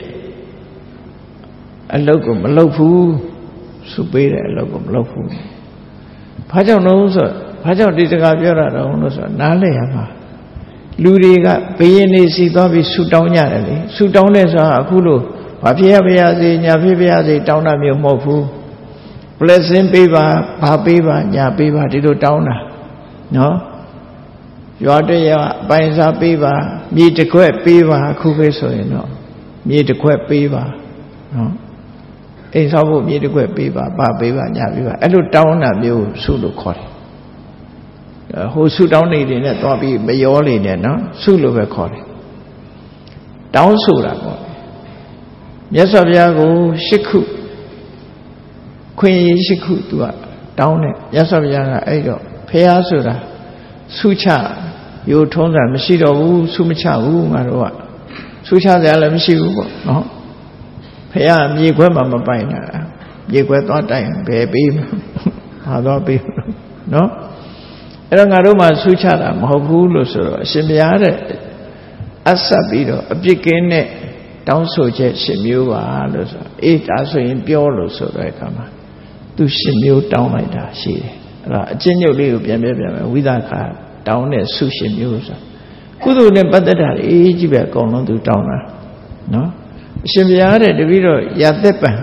တဲ့အလုပ်ကိုမလုပ်ဘူးဆုပေးတဲ့အလုပ်ကိုမလုပ်ဘူးဘာကြောင့်လို့ဆိုဘာကြောင့်ဒီစကားပြောတာတော့လို့ဆိုနားလည်ရမှာလူတွေကဘယင်းနေစီသွားပြီးဆုတောင်းကြတယ်လေဆုတောင်းတဲ့ဆိုတာအခုလို့ဘာဖြစ်ရပါစေညာဖြစ်ပါစေတောင်းတာမျိုးမဟုတ်ဘူး blessing ပေးပါဘာပေးပါညာပေးပါဒီလိုတောင်းတာနော်ရွာတရအပိုင်စားပေးပါမြေတစ်ခွက်ပေးပါအခုခေတ်ဆိုရင်တော့မြေတစ်ခွက်ပေးပါနော်အိမ်ဆောက်ဖို့မြေတစ်ခွက်ပေးပါဘာပေးပါညာပေးပါအဲ့လိုတောင်းတာမျိုးဆုလို့ခေါ်တယ်ဟိုဆုတောင်းနေတယ်နဲ့သွားပြီးမရောနေနဲ့နော်ဆုလို့ပဲခေါ်တယ်တောင်းဆိုတာပေါ့မြတ်စွာဘုရားကို၈ခုခွင့်ရ၈ခုသူကတောင်းတယ်မြတ်စွာဘုရားကအဲ့တော့ဖះဆိုတာဆုချရိုးထုံးစံမရှိတော့ဘူးဆုမချဘူးငါတို့ကဆုချစရာလည်းမရှိဘူးပေါ့နော်ဖះမြေခွဲမှာမပိုင်တာမြေခွဲသွားတိုင်ဘယ်ပေးမှာသွားပေးနော်အဲ့တော့ငါတို့မှဆုချတာမဟုတ်ဘူးလို့ဆိုတော့အရှင်ဘုရားတဲ့အဆက်ပြီးတော့အပြစ်ကင်းတဲ့တောင်းဆိုချက်၈မျိုးပါလို့ဆိုအေးဒါဆိုရင်ပြောလို့ဆိုတဲ့အခါမှာသူ၈မျိုးတောင်းလိုက်တာရှိတယ်အဲ့ဒါအချင်းညုတ်လေးကိုပြန်မယ်ဝိသကတောင်းတဲ့ဆု၈မျိုးဆိုကုသိုလ်နဲ့ပတ်သက်တာအေးကြီးပဲအကုန်လုံးသူတောင်းတာနော်အရှင်ဘုရားတဲ့တပည့်တော်ရသက်ပံ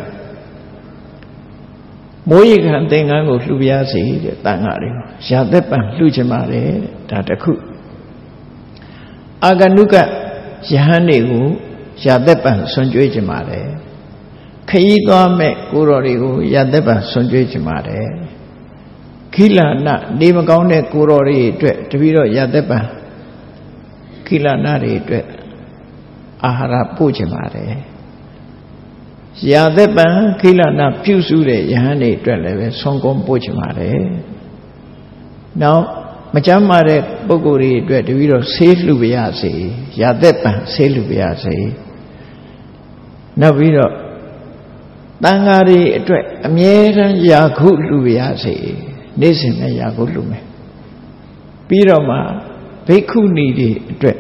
မိုးရိခံသင်္ကန်းကိုလှူပြစေတဲ့တန်ခါလေးရသက်ပံလှူချင်ပါတယ်တဲ့ဒါတခုအာဂနုကယဟန်တွေကိုရသက်ပံဆွံ့ကြွေးချင်ပါတယ်ခရီးသွားမဲ့ကိုတော်တွေကိုရသက်ပံဆွံ့ကြွေးချင်ပါတယ်ခိလနာနေမကောင်းတဲ့ကိုတော်တွေအတွက်တပည့်တော်ရသက်ပံခိလနာတွေအတွက်အာဟာရပို့ချင်ပါတယ်ရာသက်ပံခိလနာပြုစုတဲ့ယဟန်တွေအတွက်လည်းပဲဆွမ်းကုန်းပို့ချင်ပါတယ်နောက်မကြမ်းမာတဲ့ပုဂ္ဂိုလ်တွေအတွက်တပည့်တော်ဆေးလှူပါရစေရာသက်ပံဆေးလှူပါရစေနောက်ပြီးတော့တန်ဃာတွေအတွက်အမြဲတမ်းယာခုလှူပါရစေနေ့စဉ်နဲ့ယာခုလှူမယ်ပြီးတော့မှဘိက္ခုနီတွေအတွက်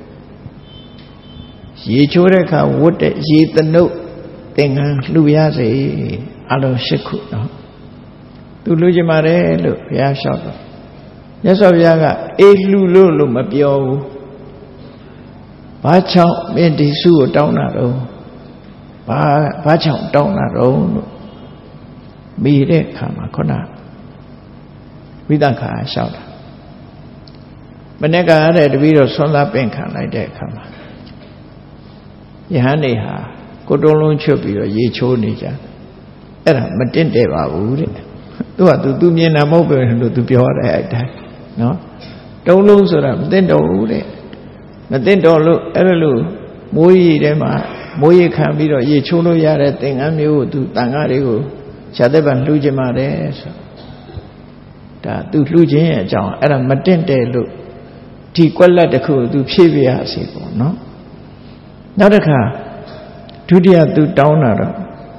ရေချိုးတဲ့အခါဝတ်တဲ့ရေသနုတ်သင်္ကန်းလှူရစေအလုံး၈ခုနော်သူလှူချင်ပါတယ်လို့ဘုရားလျှောက်တော့မြတ်စွာဘုရားကအေးလှူလို့မပြောဘူးဘာကြောင့်မင်းဒီစုကိုတောင်းတာတော့ဘာကြောင့်တောင်းတာတော့လို့မိတဲ့အခါမှာခုနဝိသကလျှောက်တာမနေ့ကအဲ့တဲ့တပည့်တော်ဆွမ်းသားပင့်ခံလိုက်တဲ့အခါမှာယဟန်နေဟာကိုတုံးလုံးချွတ်ပြီးတော့ရေချိုးနေကြအဲ့ဒါမတင့်တယ်ပါဘူးတဲ့သူမြင်တာမဟုတ်ပဲလို့သူပြောတယ်အဲ့တိုင်းနော်တုံးလုံးဆိုတာမတင့်တော်ဘူးတဲ့မတင့်တော်လို့အဲ့လိုမိုးရီထဲမှာမိုးရီခံပြီးတော့ရေချိုးလို့ရတဲ့သင်္ကန်းမျိုးကိုသူတန်ခါးတွေကိုဇာသက်ပံလှူခြင်းပါတယ်ဆိုဒါသူလှူခြင်းရဲ့အကြောင်းအဲ့ဒါမတင့်တယ်လို့ဒီကွက်လက်တစ်ခုသူဖြည့်ပြရစီပေါ့နော်နောက်တစ်ခါဒုတိယသူတောင်းတာတော့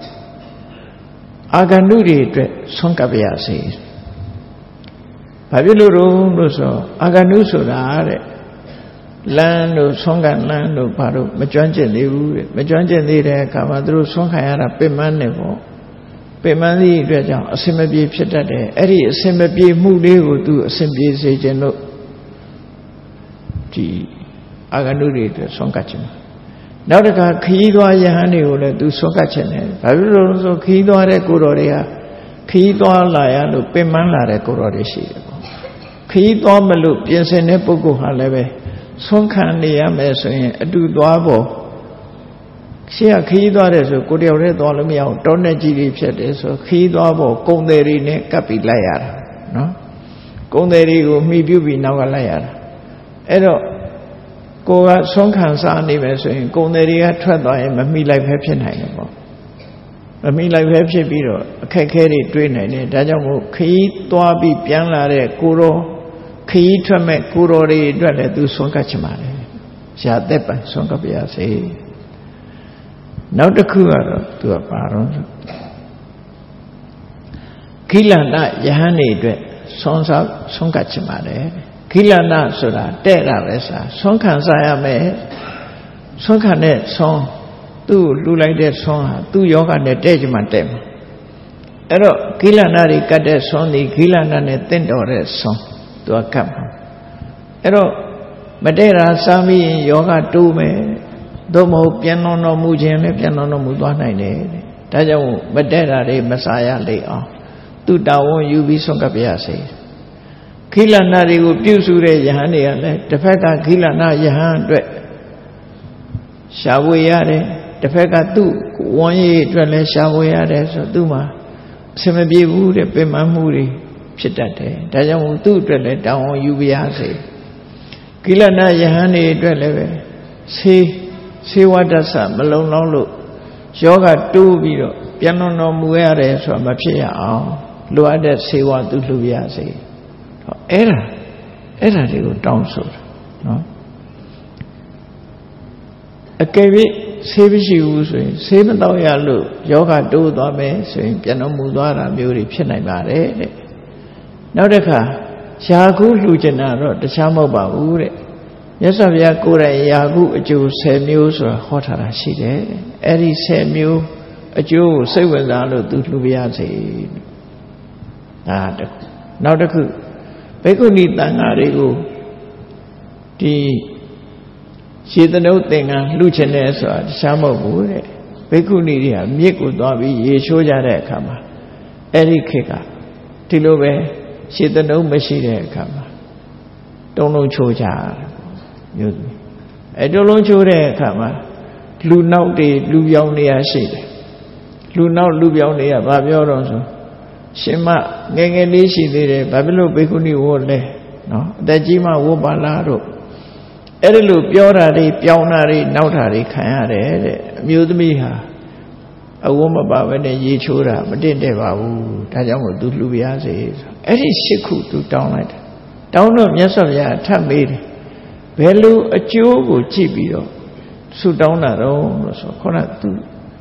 အာဂန္တုတွေအတွက်ဆွမ်းကပ်ပါရစေဘာဖြစ်လို့လို့ဆိုအာဂန္တုဆိုတာတဲ့လမ်းတို့ဆွမ်းကပ်လမ်းတို့ဘာလို့မကျွမ်းကျင်သေးဘူးတဲ့မကျွမ်းကျင်သေးတဲ့အခါမှာသူတို့ဆွမ်းခံရတာပင်မနေပေါ့ပင်မသည့်အတွက်ကြောင့်အစင်မပြေဖြစ်တတ်တယ်အဲ့ဒီအစင်မပြေမှုလေးကိုသူအစင်ပြေစေခြင်းလို့ဒီအာဂန္တုတွေအတွက်ဆွမ်းကပ်ခြင်းနောက်တစ်ခါခရီးသွားယဟန်တွေကိုလည်းသူဆွမ်းကပ်ခြင်းတယ်ဘာဖြစ်လို့လဲဆိုခရီးသွားတဲ့ကိုတော်တွေကခရီးသွားလာရလို့ပင်မလာတဲ့ကိုတော်တွေရှိတယ်ပေါ့ခရီးသွားမလို့ပြင်ဆင်တဲ့ပုဂ္ဂိုလ်ဟာလည်းပဲဆွမ်းခံနေရမယ်ဆိုရင်အတူသွားဖို့ရှေ့ကခရီးသွားတယ်ဆိုကိုတယောက်တည်းသွားလို့မရအောင်တောနဲ့ကြီးတွေဖြစ်တယ်ဆိုခရီးသွားဖို့ကုံတယ်တွေနဲ့ကပ်ပြီးလိုက်ရတာနော်ကုံတယ်တွေကိုမှီပြုပြီးနောက်ကလိုက်ရတာအဲ့တော့ကိုကဆုံးခံစားနေမယ်ဆိုရင်ကုံတယ်တွေကထွက်သွားရင်မမိလိုက်ပဲဖြစ်နိုင်တယ်ပေါ့မမိလိုက်ပဲဖြစ်ပြီးတော့အခက်ခဲတွေတွေးနိုင်တယ်ဒါကြောင့်မို့ခရီးသွားပြီးပြန်လာတဲ့ကိုရောခရီးထွက်မဲ့ကိုတော်တွေအတွက်လည်းသူဆုံးကတ်ချင်ပါတယ်ရှာသက်ပံဆွမ်းကပ်ပါစေနောက်တစ်ခုကတော့သူကပါတော့ခိလန္တယဟန်နေအတွက်ဆွမ်းကပ်ချင်ပါတယ်ခိလန္တဆိုတာတဲ့တာပဲစာဆွမ်းခံစားရမယ်ဆွမ်းခံတဲ့ဆွမ်းသူ့လှူလိုက်တဲ့ဆွမ်းဟာသူ့ယောဂနဲ့တဲ့ချင်မှတဲ့မှာအဲ့တော့ခိလန္တတွေကတ်တဲ့ဆွမ်းဒီခိလန္တနဲ့တင့်တော်တဲ့ဆွမ်းသူကကတ်မှာအဲ့တော့မတဲ့တာစားမိရင်ယောဂတိုးမယ်သို့မဟုတ်ပြန်တော်မူခြင်းလည်းပြန်တော်မူသွားနိုင်တယ်ဒါကြောင့်မတဲ့တာတွေမစားရလေအောင်သူတာဝန်ယူပြီးဆွမ်းကပ်ပါစေခိလန္တတွေကိုပြုစုတဲ့ယဟန်တွေကလည်းတစ်ဖက်ကခိလန္တယဟန်အတွက်ရှားဝေရတယ်တစ်ဖက်ကသူ့ဝန်ရည်အတွက်လည်းရှားဝေရတယ်ဆိုသူ့မှာအစမပြေဘူးတဲ့ပြင်မှမှုတွေဖြစ်တတ်တယ်ဒါကြောင့်မို့သူ့အတွက်လည်းတာဝန်ယူပါစေကိလနာယဟန်တွေအတွက်လည်းပဲဆေဝတ္တဆမလုံလောက်လို့ယောဂတိုးပြီးတော့ပြန်တော်မူရတယ်ဆိုတာမဖြစ်ရအောင်လိုအပ်တဲ့ဆေဝသူလှူရစေဟောအဲ့ဒါတွေကိုတောင်းဆိုတာနော်အကယ်၍ဆေးမရှိဘူးဆိုရင်ဆေးမတော့ရလို့ယောဂတိုးသွားမယ်ဆိုရင်ပြန်တော်မူသွားတာမျိုးတွေဖြစ်နိုင်ပါတယ်တဲ့နောက်တစ်ခါယာကုလှူကျင်တာတော့တခြားမဟုတ်ပါဘူးတဲ့မြတ်စွာဘုရားကိုယ်တိုင်ယာကုအကျိုး10မျိုးဆိုတာဟောထားတာရှိတယ်အဲ့ဒီ10မျိုးအကျိုးကိုစိတ်ဝင်စားလို့သူလှူပြရစေဒါတခုနောက်တစ်ခုဘိက္ခုနီတန်ဃာတွေကိုဒီရှေတနုသင်္ကန်းလှူချင်တယ်ဆိုတာတခြားမဟုတ်ဘူးတဲ့ဘိက္ခုနီတွေကမြစ်ကိုသွားပြီးရေချိုးကြတဲ့အခါမှာအဲ့ဒီခေတ်ကဒီလိုပဲရှေတနုမရှိတဲ့အခါမှာတုံးလုံးချိုးကြတယ်မျိုးစုအဲ့တုံးလုံးချိုးတဲ့အခါမှာလူနောက်တွေလူပြောင်းနေရရှိတယ်လူနောက်လူပြောင်းနေရဘာပြောတော့ဆိုရှင်မငယ်ငယ်လေးရှိသေးတယ်ဘာဖြစ်လို့ဘိက္ခုနီဝတ်လဲနော်အသက်ကြီးမှဝတ်ပါလားတို့အဲ့ဒီလိုပြောတာတွေပြောင်းတာတွေနောက်တာတွေခံရတယ်တဲ့အမျိုးသမီးဟာအဝတ်မပါဘဲနဲ့ရေချိုးတာမတင့်တဲ့ပါဘူးဒါကြောင့်မို့သူလှူပြရစေဆိုအဲ့ဒီ8ခုသူတောင်းလိုက်တယ်တောင်းတော့မြတ်စွာဘုရားထပ်မေးတယ်ဘယ်လိုအကျိုးကိုကြည့်ပြီးတော့ဆုတောင်းတာတော့လို့ဆိုခေါင်းကသူ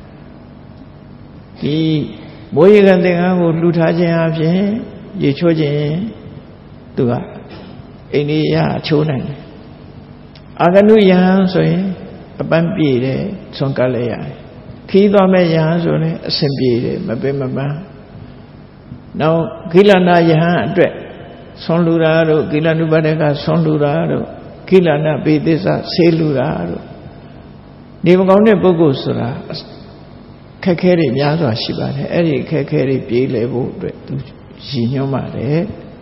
ဒီမိုးရေကန်သင်္ကန်းကိုလှူထားခြင်းအပြင်ရေချိုးခြင်းသူကအိန္ဒိယချိုးနိုင်တယ်အာဂနုယဟန်ဆိုရင်အပန်းပြေတယ်ဆွမ်းကပ်လိုက်ရတယ်ခီးသွားမဲ့ယဟန်ဆိုရင်အဆင်ပြေတယ်မပင်မပန်းနောက်ကိလနာယဟန်အတွက်ဆွမ်းလူတာတို့ကိလနုပဒေကဆွမ်းလူတာတို့ကိလနာပေသစ္စာဆေးလူတာတို့နေမကောင်းတဲ့ပုဂ္ဂိုလ်ဆိုတာခက်ခဲတွေများစွာရှိပါတယ်အဲ့ဒီခက်ခဲတွေပြေးလဲဖို့အတွက်သူရည်ညွှန်းပါတယ်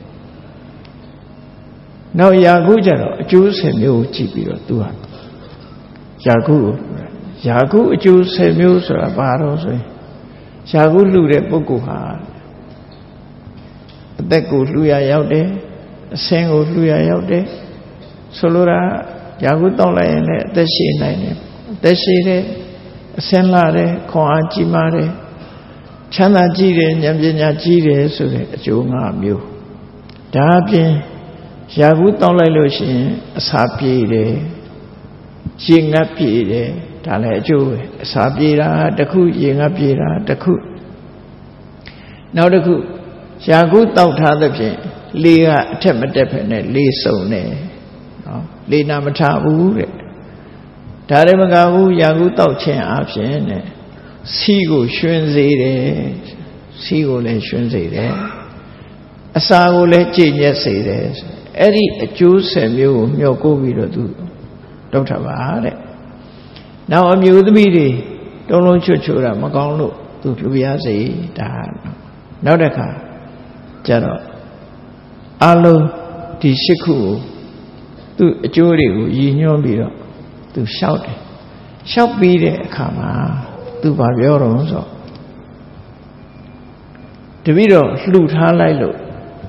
နောက်ယာကုကြတော့အကျိုး10မျိုးကိုကြည့်ပြီးတော့သူဟာယာကုအကျိုး10မျိုးဆိုတာဘာတော့ဆိုရင်ယာကုလှူတဲ့ပုဂ္ဂိုလ်ဟာအသက်ကိုလှူရရောက်တယ်အဆင်းကိုလှူရရောက်တယ်ဆိုလိုတာယာကုတောင်းလိုက်ရင်လည်းအသက်ရှည်နိုင်တယ်အသက်ရှည်တယ်အဆင်းလာတယ်ခွန်အားကြီးမားတယ်ချမ်းသာကြီးတယ်ဉာဏ်ပညာကြီးတယ်ဆိုတဲ့အကျိုး5မျိုးဒါအပြင်ယာကုတောင်းလိုက်လို့ရှိရင်အစာပြေတယ်ရေငတ်ပြေတယ်ဒါလည်းအကျိုးပဲအစာပြေတာတစ်ခုရေငတ်ပြေတာတစ်ခုနောက်တစ်ခုယာကုတောက်ထားသဖြင့်လေကအထက်မတက်ဖက်နဲ့လေစုံတယ်နော်လေနာမထဘူးတဲ့ဒါလည်းမကဘူးယာကုတောက်ခြင်းအပြင်နဲ့စီကိုရွှင်စေတယ်စီကိုလည်းရွှင်စေတယ်အစာကိုလည်းကြည်ညက်စေတယ်အဲ့ဒီအကျိုး10မျိုးကိုမျှော်ကိုပြီးတော့သူတောက်ထပါတဲ့နောက်အမျိုးသမီးတွေတုံးလုံးချွတ်ချိုးတာမကောင်းလို့သူလှူပြစေဒါနောက်တစ်ခါကျတော့အလုံးဒီ8ခုကိုသူအကျိုးတွေကိုရည်ညွှန်းပြီးတော့သူလျှောက်တယ်လျှောက်ပြီးတဲ့အခါမှာသူဘာပြောတော့ဆိုတပည့်တော်လှူထားလိုက်လို့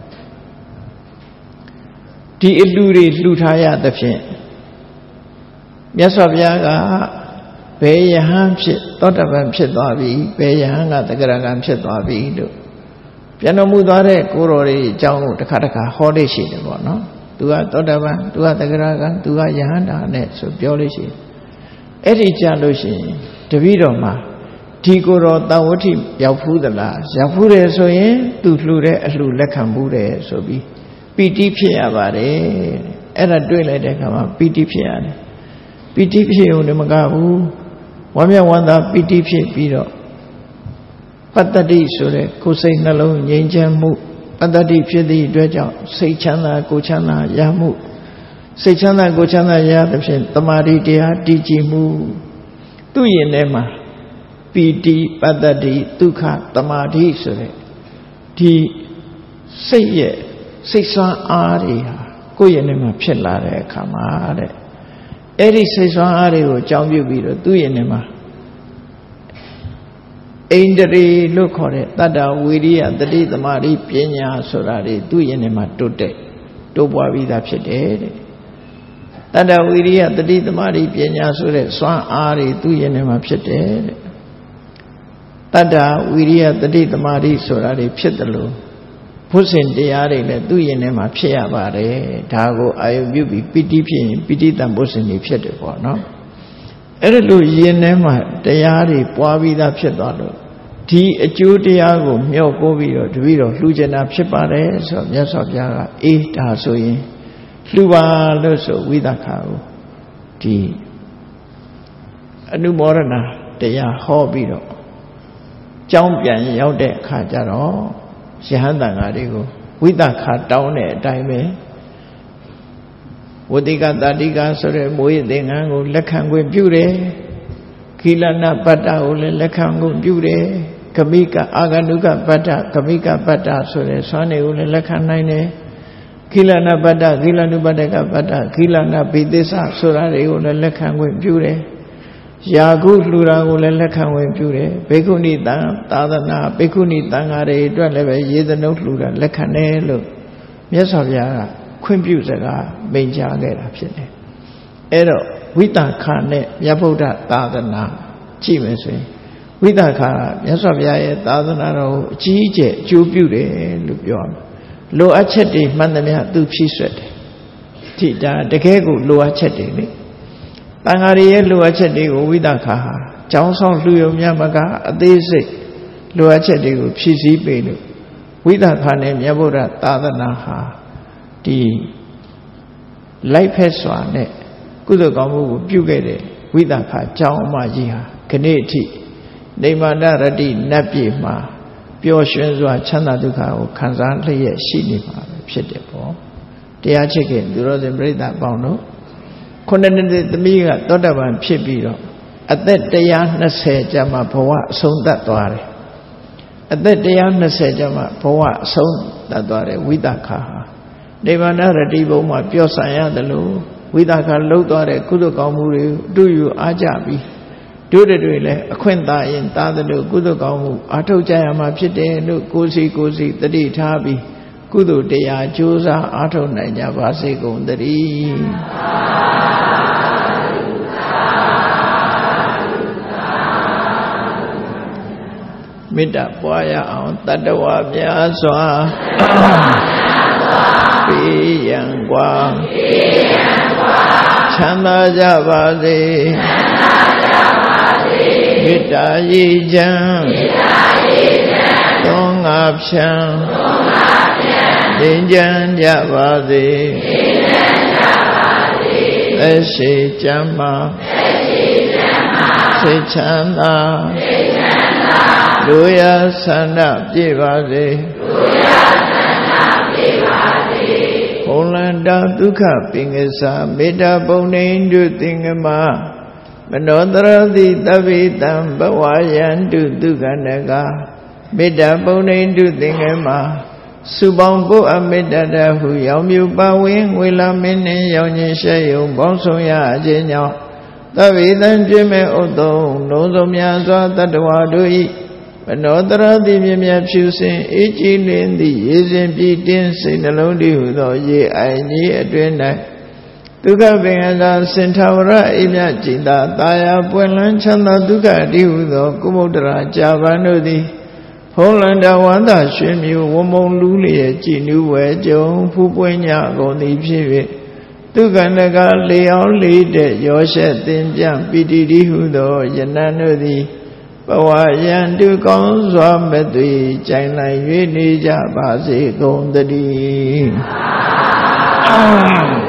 ဒီအလှူတွေလှူထားရသဖြင့်မြတ်စွာဘုရားကဘယ်ယဟန်ဖြစ်သောတပန်ဖြစ်သွားပြီဘယ်ယဟန်ကသဂရကံဖြစ်သွားပြီလို့ပြန်တော်မူသွားတဲ့ကိုယ်တော်တွေအကြောင်းကိုတစ်ခါဟောလေးရှိတယ်ပေါ့နော်သူကသောတာပန်သူကသဂရကံသူကယဟန္တာနဲ့ဆိုပြောလို့ရှိရင်အဲ့ဒီကြလို့ရှိရင်တပည့်တော်မှာဒီကိုယ်တော်တန်ဝဋ္ဌိရောက်ဖူးသလားရောက်ဖူးတယ်ဆိုရင်သူလှူတဲ့အလှူလက်ခံမှုတယ်ဆိုပြီးပီတိဖြစ်ရပါတယ်အဲ့ဒါတွေ့လိုက်တဲ့အခါမှာပီတိဖြစ်ရတယ်ပီတိဖြစ်ုံနဲ့မကဘူးဝမ်းမြောက်ဝမ်းသာပီတိဖြစ်ပြီးတော့ပတ္တတိဆိုတဲ့ကိုယ်စိတ်နှလုံးငြိမ်းချမ်းမှုပတ္တတိဖြစ်သည့်အတွက်ကြောင့်စိတ်ချမ်းသာကိုယ်ချမ်းသာရမှုစိတ်ချမ်းသာကိုယ်ချမ်းသာရသဖြင့်တမာတိတရားတည်ကြည်မှုသူ့ရင်ထဲမှာပီတိပတ္တတိဒုက္ခတမာတိဆိုတဲ့ဒီစိတ်ရဲ့စိတ်ဆွမ်းအားတွေဟာကိုယ့်ရင်ထဲမှာဖြစ်လာတဲ့အခါမှာတဲ့အဲ့ဒီစိတ်ဆွမ်းအားတွေကိုအကြောင်းပြုပြီးတော့သူ့ရင်ထဲမှာအိန္ဒြေလို့ခေါ်တဲ့တတ္တဝိရိယတတိသမာဓိပညာဆိုတာတွေသူ့ရင်ထဲမှာတိုးပွားပြီးသားဖြစ်တယ်တဲ့တတ္တဝိရိယတတိသမာဓိပညာဆိုတဲ့စွမ်းအားတွေသူ့ရင်ထဲမှာဖြစ်တယ်တဲ့တတ္တဝိရိယတတိသမာဓိဆိုတာတွေဖြစ်တယ်လို့ဘုဇင်တရားတွေလည်းသူ့ရင်ထဲမှာဖြစ်ရပါတယ်ဒါကိုအာယုပြုပြီးပိဋိဖြစ်ရင်ပိဋိတံဘုဇင်တွေဖြစ်တယ်ပေါ့နော်အဲ့ဒါလို့ရင်ထဲမှာတရားတွေပွားပြီးသားဖြစ်သွားလို့ဒီအကျိုးတရားကိုမျှော်ကိုပြီးတော့တပည့်တော်လှူကျင်တာဖြစ်ပါတယ်ဆိုတော့မြတ်စွာဘုရားကအေးဒါဆိုရင်လှူပါလို့ဆိုဝိသခာကိုဒီအနုမောဒနာတရားဟောပြီးတော့ကြောင်းပြန်ရောက်တဲ့အခါကျတော့ယဟန်တန်ဃာတွေကိုဝိသခာတောင်းတဲ့အတိုင်းပဲဝတိကတာတိကဆိုတဲ့မိုးရသင်္ကန်းကိုလက်ခံခွင့်ပြုတယ်ခိလနပတ္တကိုလည်းလက်ခံခွင့်ပြုတယ်ဂမိကအာဂနုကပတ္တဂမိကပတ္တဆိုတဲ့ဆွမ်းတွေကိုလည်းလက်ခံနိုင်တယ်ခိလနပတ္တခိလနုပတ္တကပတ္တခိလနဘိသစ္စဆိုတာတွေကိုလည်းလက်ခံခွင့်ပြုတယ်ယာကုလှူတာကိုလည်းလက်ခံခွင့်ပြုတယ်ဘေကုဏိတံသာသနာဘေကုဏိတံဃာတွေအတွက်လည်းပဲရေသနုလှူတာလက်ခံတယ်လို့မြတ်စွာဘုရားကခွင့်ပြုစကားမိန့်ကြားခဲ့တာဖြစ်တယ်အဲ့တော့ဝိသခာနဲ့မြတ်ဗုဒ္ဓသာသနာကြည့်မယ်ဆိုရင်ဝိသခာမြတ်စွာဘုရားရဲ့သာသနာတော်ကိုအကြီးအကျယ်အကျိုးပြုတယ်လို့ပြောရမယ်လိုအပ်ချက်တွေမှန်သမျှသူဖြည့်ဆွတ်တယ်ဒီဒါတကယ်ကိုလိုအပ်ချက်တွေလေတန်ဃာတွေရဲ့လိုအပ်ချက်တွေကိုဝိသခာဟာကျောင်းဆောင်လှူရုံများမကအသေးစိတ်လိုအပ်ချက်တွေကိုဖြည့်ဆည်းပေးလို့ဝိသခာနဲ့မြတ်ဗုဒ္ဓသာသနာဟာဒီလိုက်ဖက်စွာနဲ့ကုသိုလ်ကောင်းမှုကိုပြုခဲ့တဲ့ဝိသခာကျောင်းအမကြီးဟာခဏအထိနေမန္တရတိနတ်ပြည်မှာပျော်ရွှင်စွာချမ်းသာဒုက္ခကိုခံစားလျက်ရှိနေပါပဲဖြစ်တယ်ပေါ့တရားချစ်ခင်သူတော်စင်ပြိဿအပေါင်းတို့ခုနှစ်နှစ်သမီးကသောတာပန်ဖြစ်ပြီးတော့အသက်120ကျမှဘဝအဆုံးသတ်သွားတယ်အသက်120ကျမှဘဝအဆုံးသတ်သွားတယ်ဝိသခာဟာနေဗ္ဗာန်ရတိဘုံမှာပျော်ဆိုင်ရတယ်လို့ဝိသခာလှုပ်သွားတဲ့ကုသိုလ်ကောင်းမှုတွေအတူယူအားကြပြီးတို့တွေလည်းအခွင့်သာရင်သာသလိုကုသိုလ်ကောင်းမှုအားထုတ်ကြရမှာဖြစ်တယ်လို့ကိုယ်စီတတိထားပြီးကုသိုလ်တရားကြိုးစားအားထုတ်နိုင်ကြပါစေကုန်သတည်းမေတ္တာပွားရအောင်တတ္တဝါများစွာပေးရန်กว่าချမ်းသာကြပါစေမေတ္တာရည်ချမ်းသုံးငါဖြံငြိမ်းချမ်းကြပါစေသက်ရှိချမ်းသာစိတ်ချမ်းသာလူရဆန္ဒပြည့်ပါစေဘုံလန္တာဒုက္ခပင်္ဂစာမေတ္တာပုံနေတုသင်္ကမမနောတရတိတဗ္ဗေတံဘဝယန္တုဒုက္ခနကမေတ္တာပုံနေတုသင်္ကမစုပေါင်းကိုအမေတ္တာတဟုရောင်မြူပါဝင်ဝေလာမင်းနှင့်ရောင်ခြင်းရှဲယုံပေါင်းဆောင်ရခြင်းကြောင့်သဗ္ဗေတံပြည့်မဲ့ဥတ္တုံလုံးစုံများစွာတတ္တဝါတို့၏မနောတရတိမြမြဖြူစင်အေးကြည်လင်းသည့်ရေစဉ်ပြည့်တင်းစိတ်နှလုံးတည်းဟုသောရေအိုင်ကြီးအတွင်၌ဒုက္ခပင်ကသာစင်ထာဝရအိမြจิตတာယာပွင့်လန်းချမ်းသာဒုက္ခတည်းဟုသောကုမုဒ္ဒရာကြာပန်တို့သည်ဘ红人的王大玄妙，我们努力记录为中，富贵nhà公的批阅，都跟那个了理的有些定讲，比地里很多人难的，把我人都讲说没对，将来越你家把这功德的。